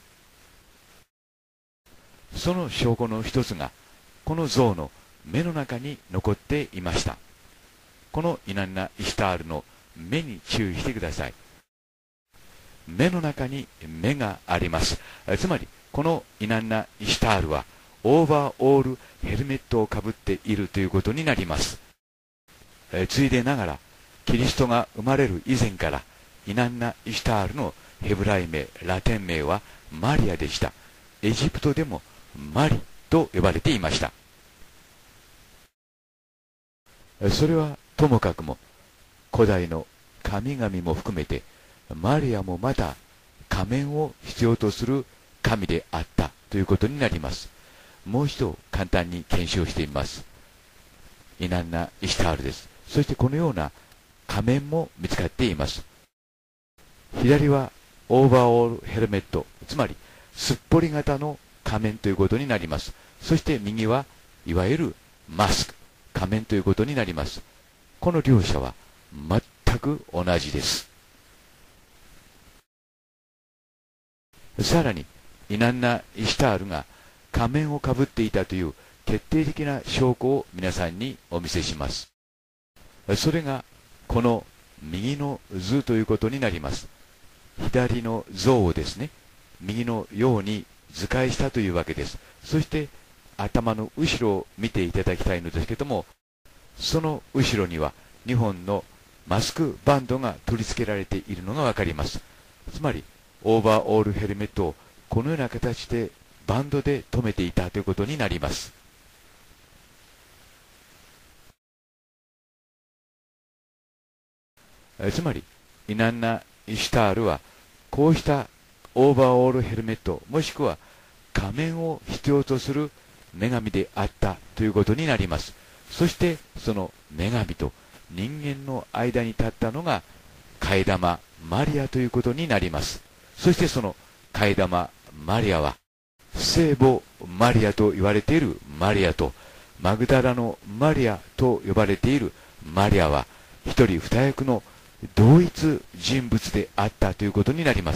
その証拠の一つがこの像の目の中に残っていました。このイナンナ・イシュタールの目に注意してください。目の中に目があります。つまりこのイナンナ・イシュタールはオーバーオールヘルメットをかぶっているということになります。ついでながらキリストが生まれる以前からイナンナ・イシュタールのヘブライ名、ラテン名はマリアでした。エジプトでもマリと呼ばれていました。それはともかくも古代の神々も含めてマリアもまた仮面を必要とする神であったということになります。もう一度簡単に検証してみます。イナンナ・イシュタールです。そしてこのような仮面も見つかっています。左はオーバーオールヘルメット、つまりすっぽり型の仮面ということになります。そして右はいわゆるマスク、仮面ということになります。 この両者は全く同じです。さらに、イナンナ・イシュタールが仮面をかぶっていたという決定的な証拠を皆さんにお見せします。それがこの右の図ということになります。左の像をですね、右のように図解したというわけです。そして頭の後ろを見ていただきたいのですけども、その後ろには2本のマスクバンドが取り付けられているのがわかります。つまりオーバーオールヘルメットをこのような形でバンドで留めていたということになります。つまりイナンナ・イシュタールはこうしたオーバーオールヘルメットもしくは仮面を必要とする女神であったということになります。そしてその女神と人間の間に立ったのが替え玉マリアということになります。そしてその替え玉マリアは聖母マリアと言われているマリアとマグダラのマリアと呼ばれているマリアは一人二役の同一人物であったということになります。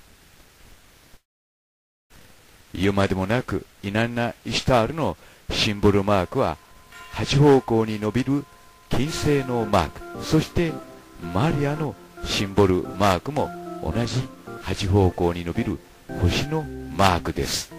言うまでもなくイナンナ・イシュタールのシンボルマークは8方向に伸びる金星のマーク、そしてマリアのシンボルマークも同じ8方向に伸びる星のマークです。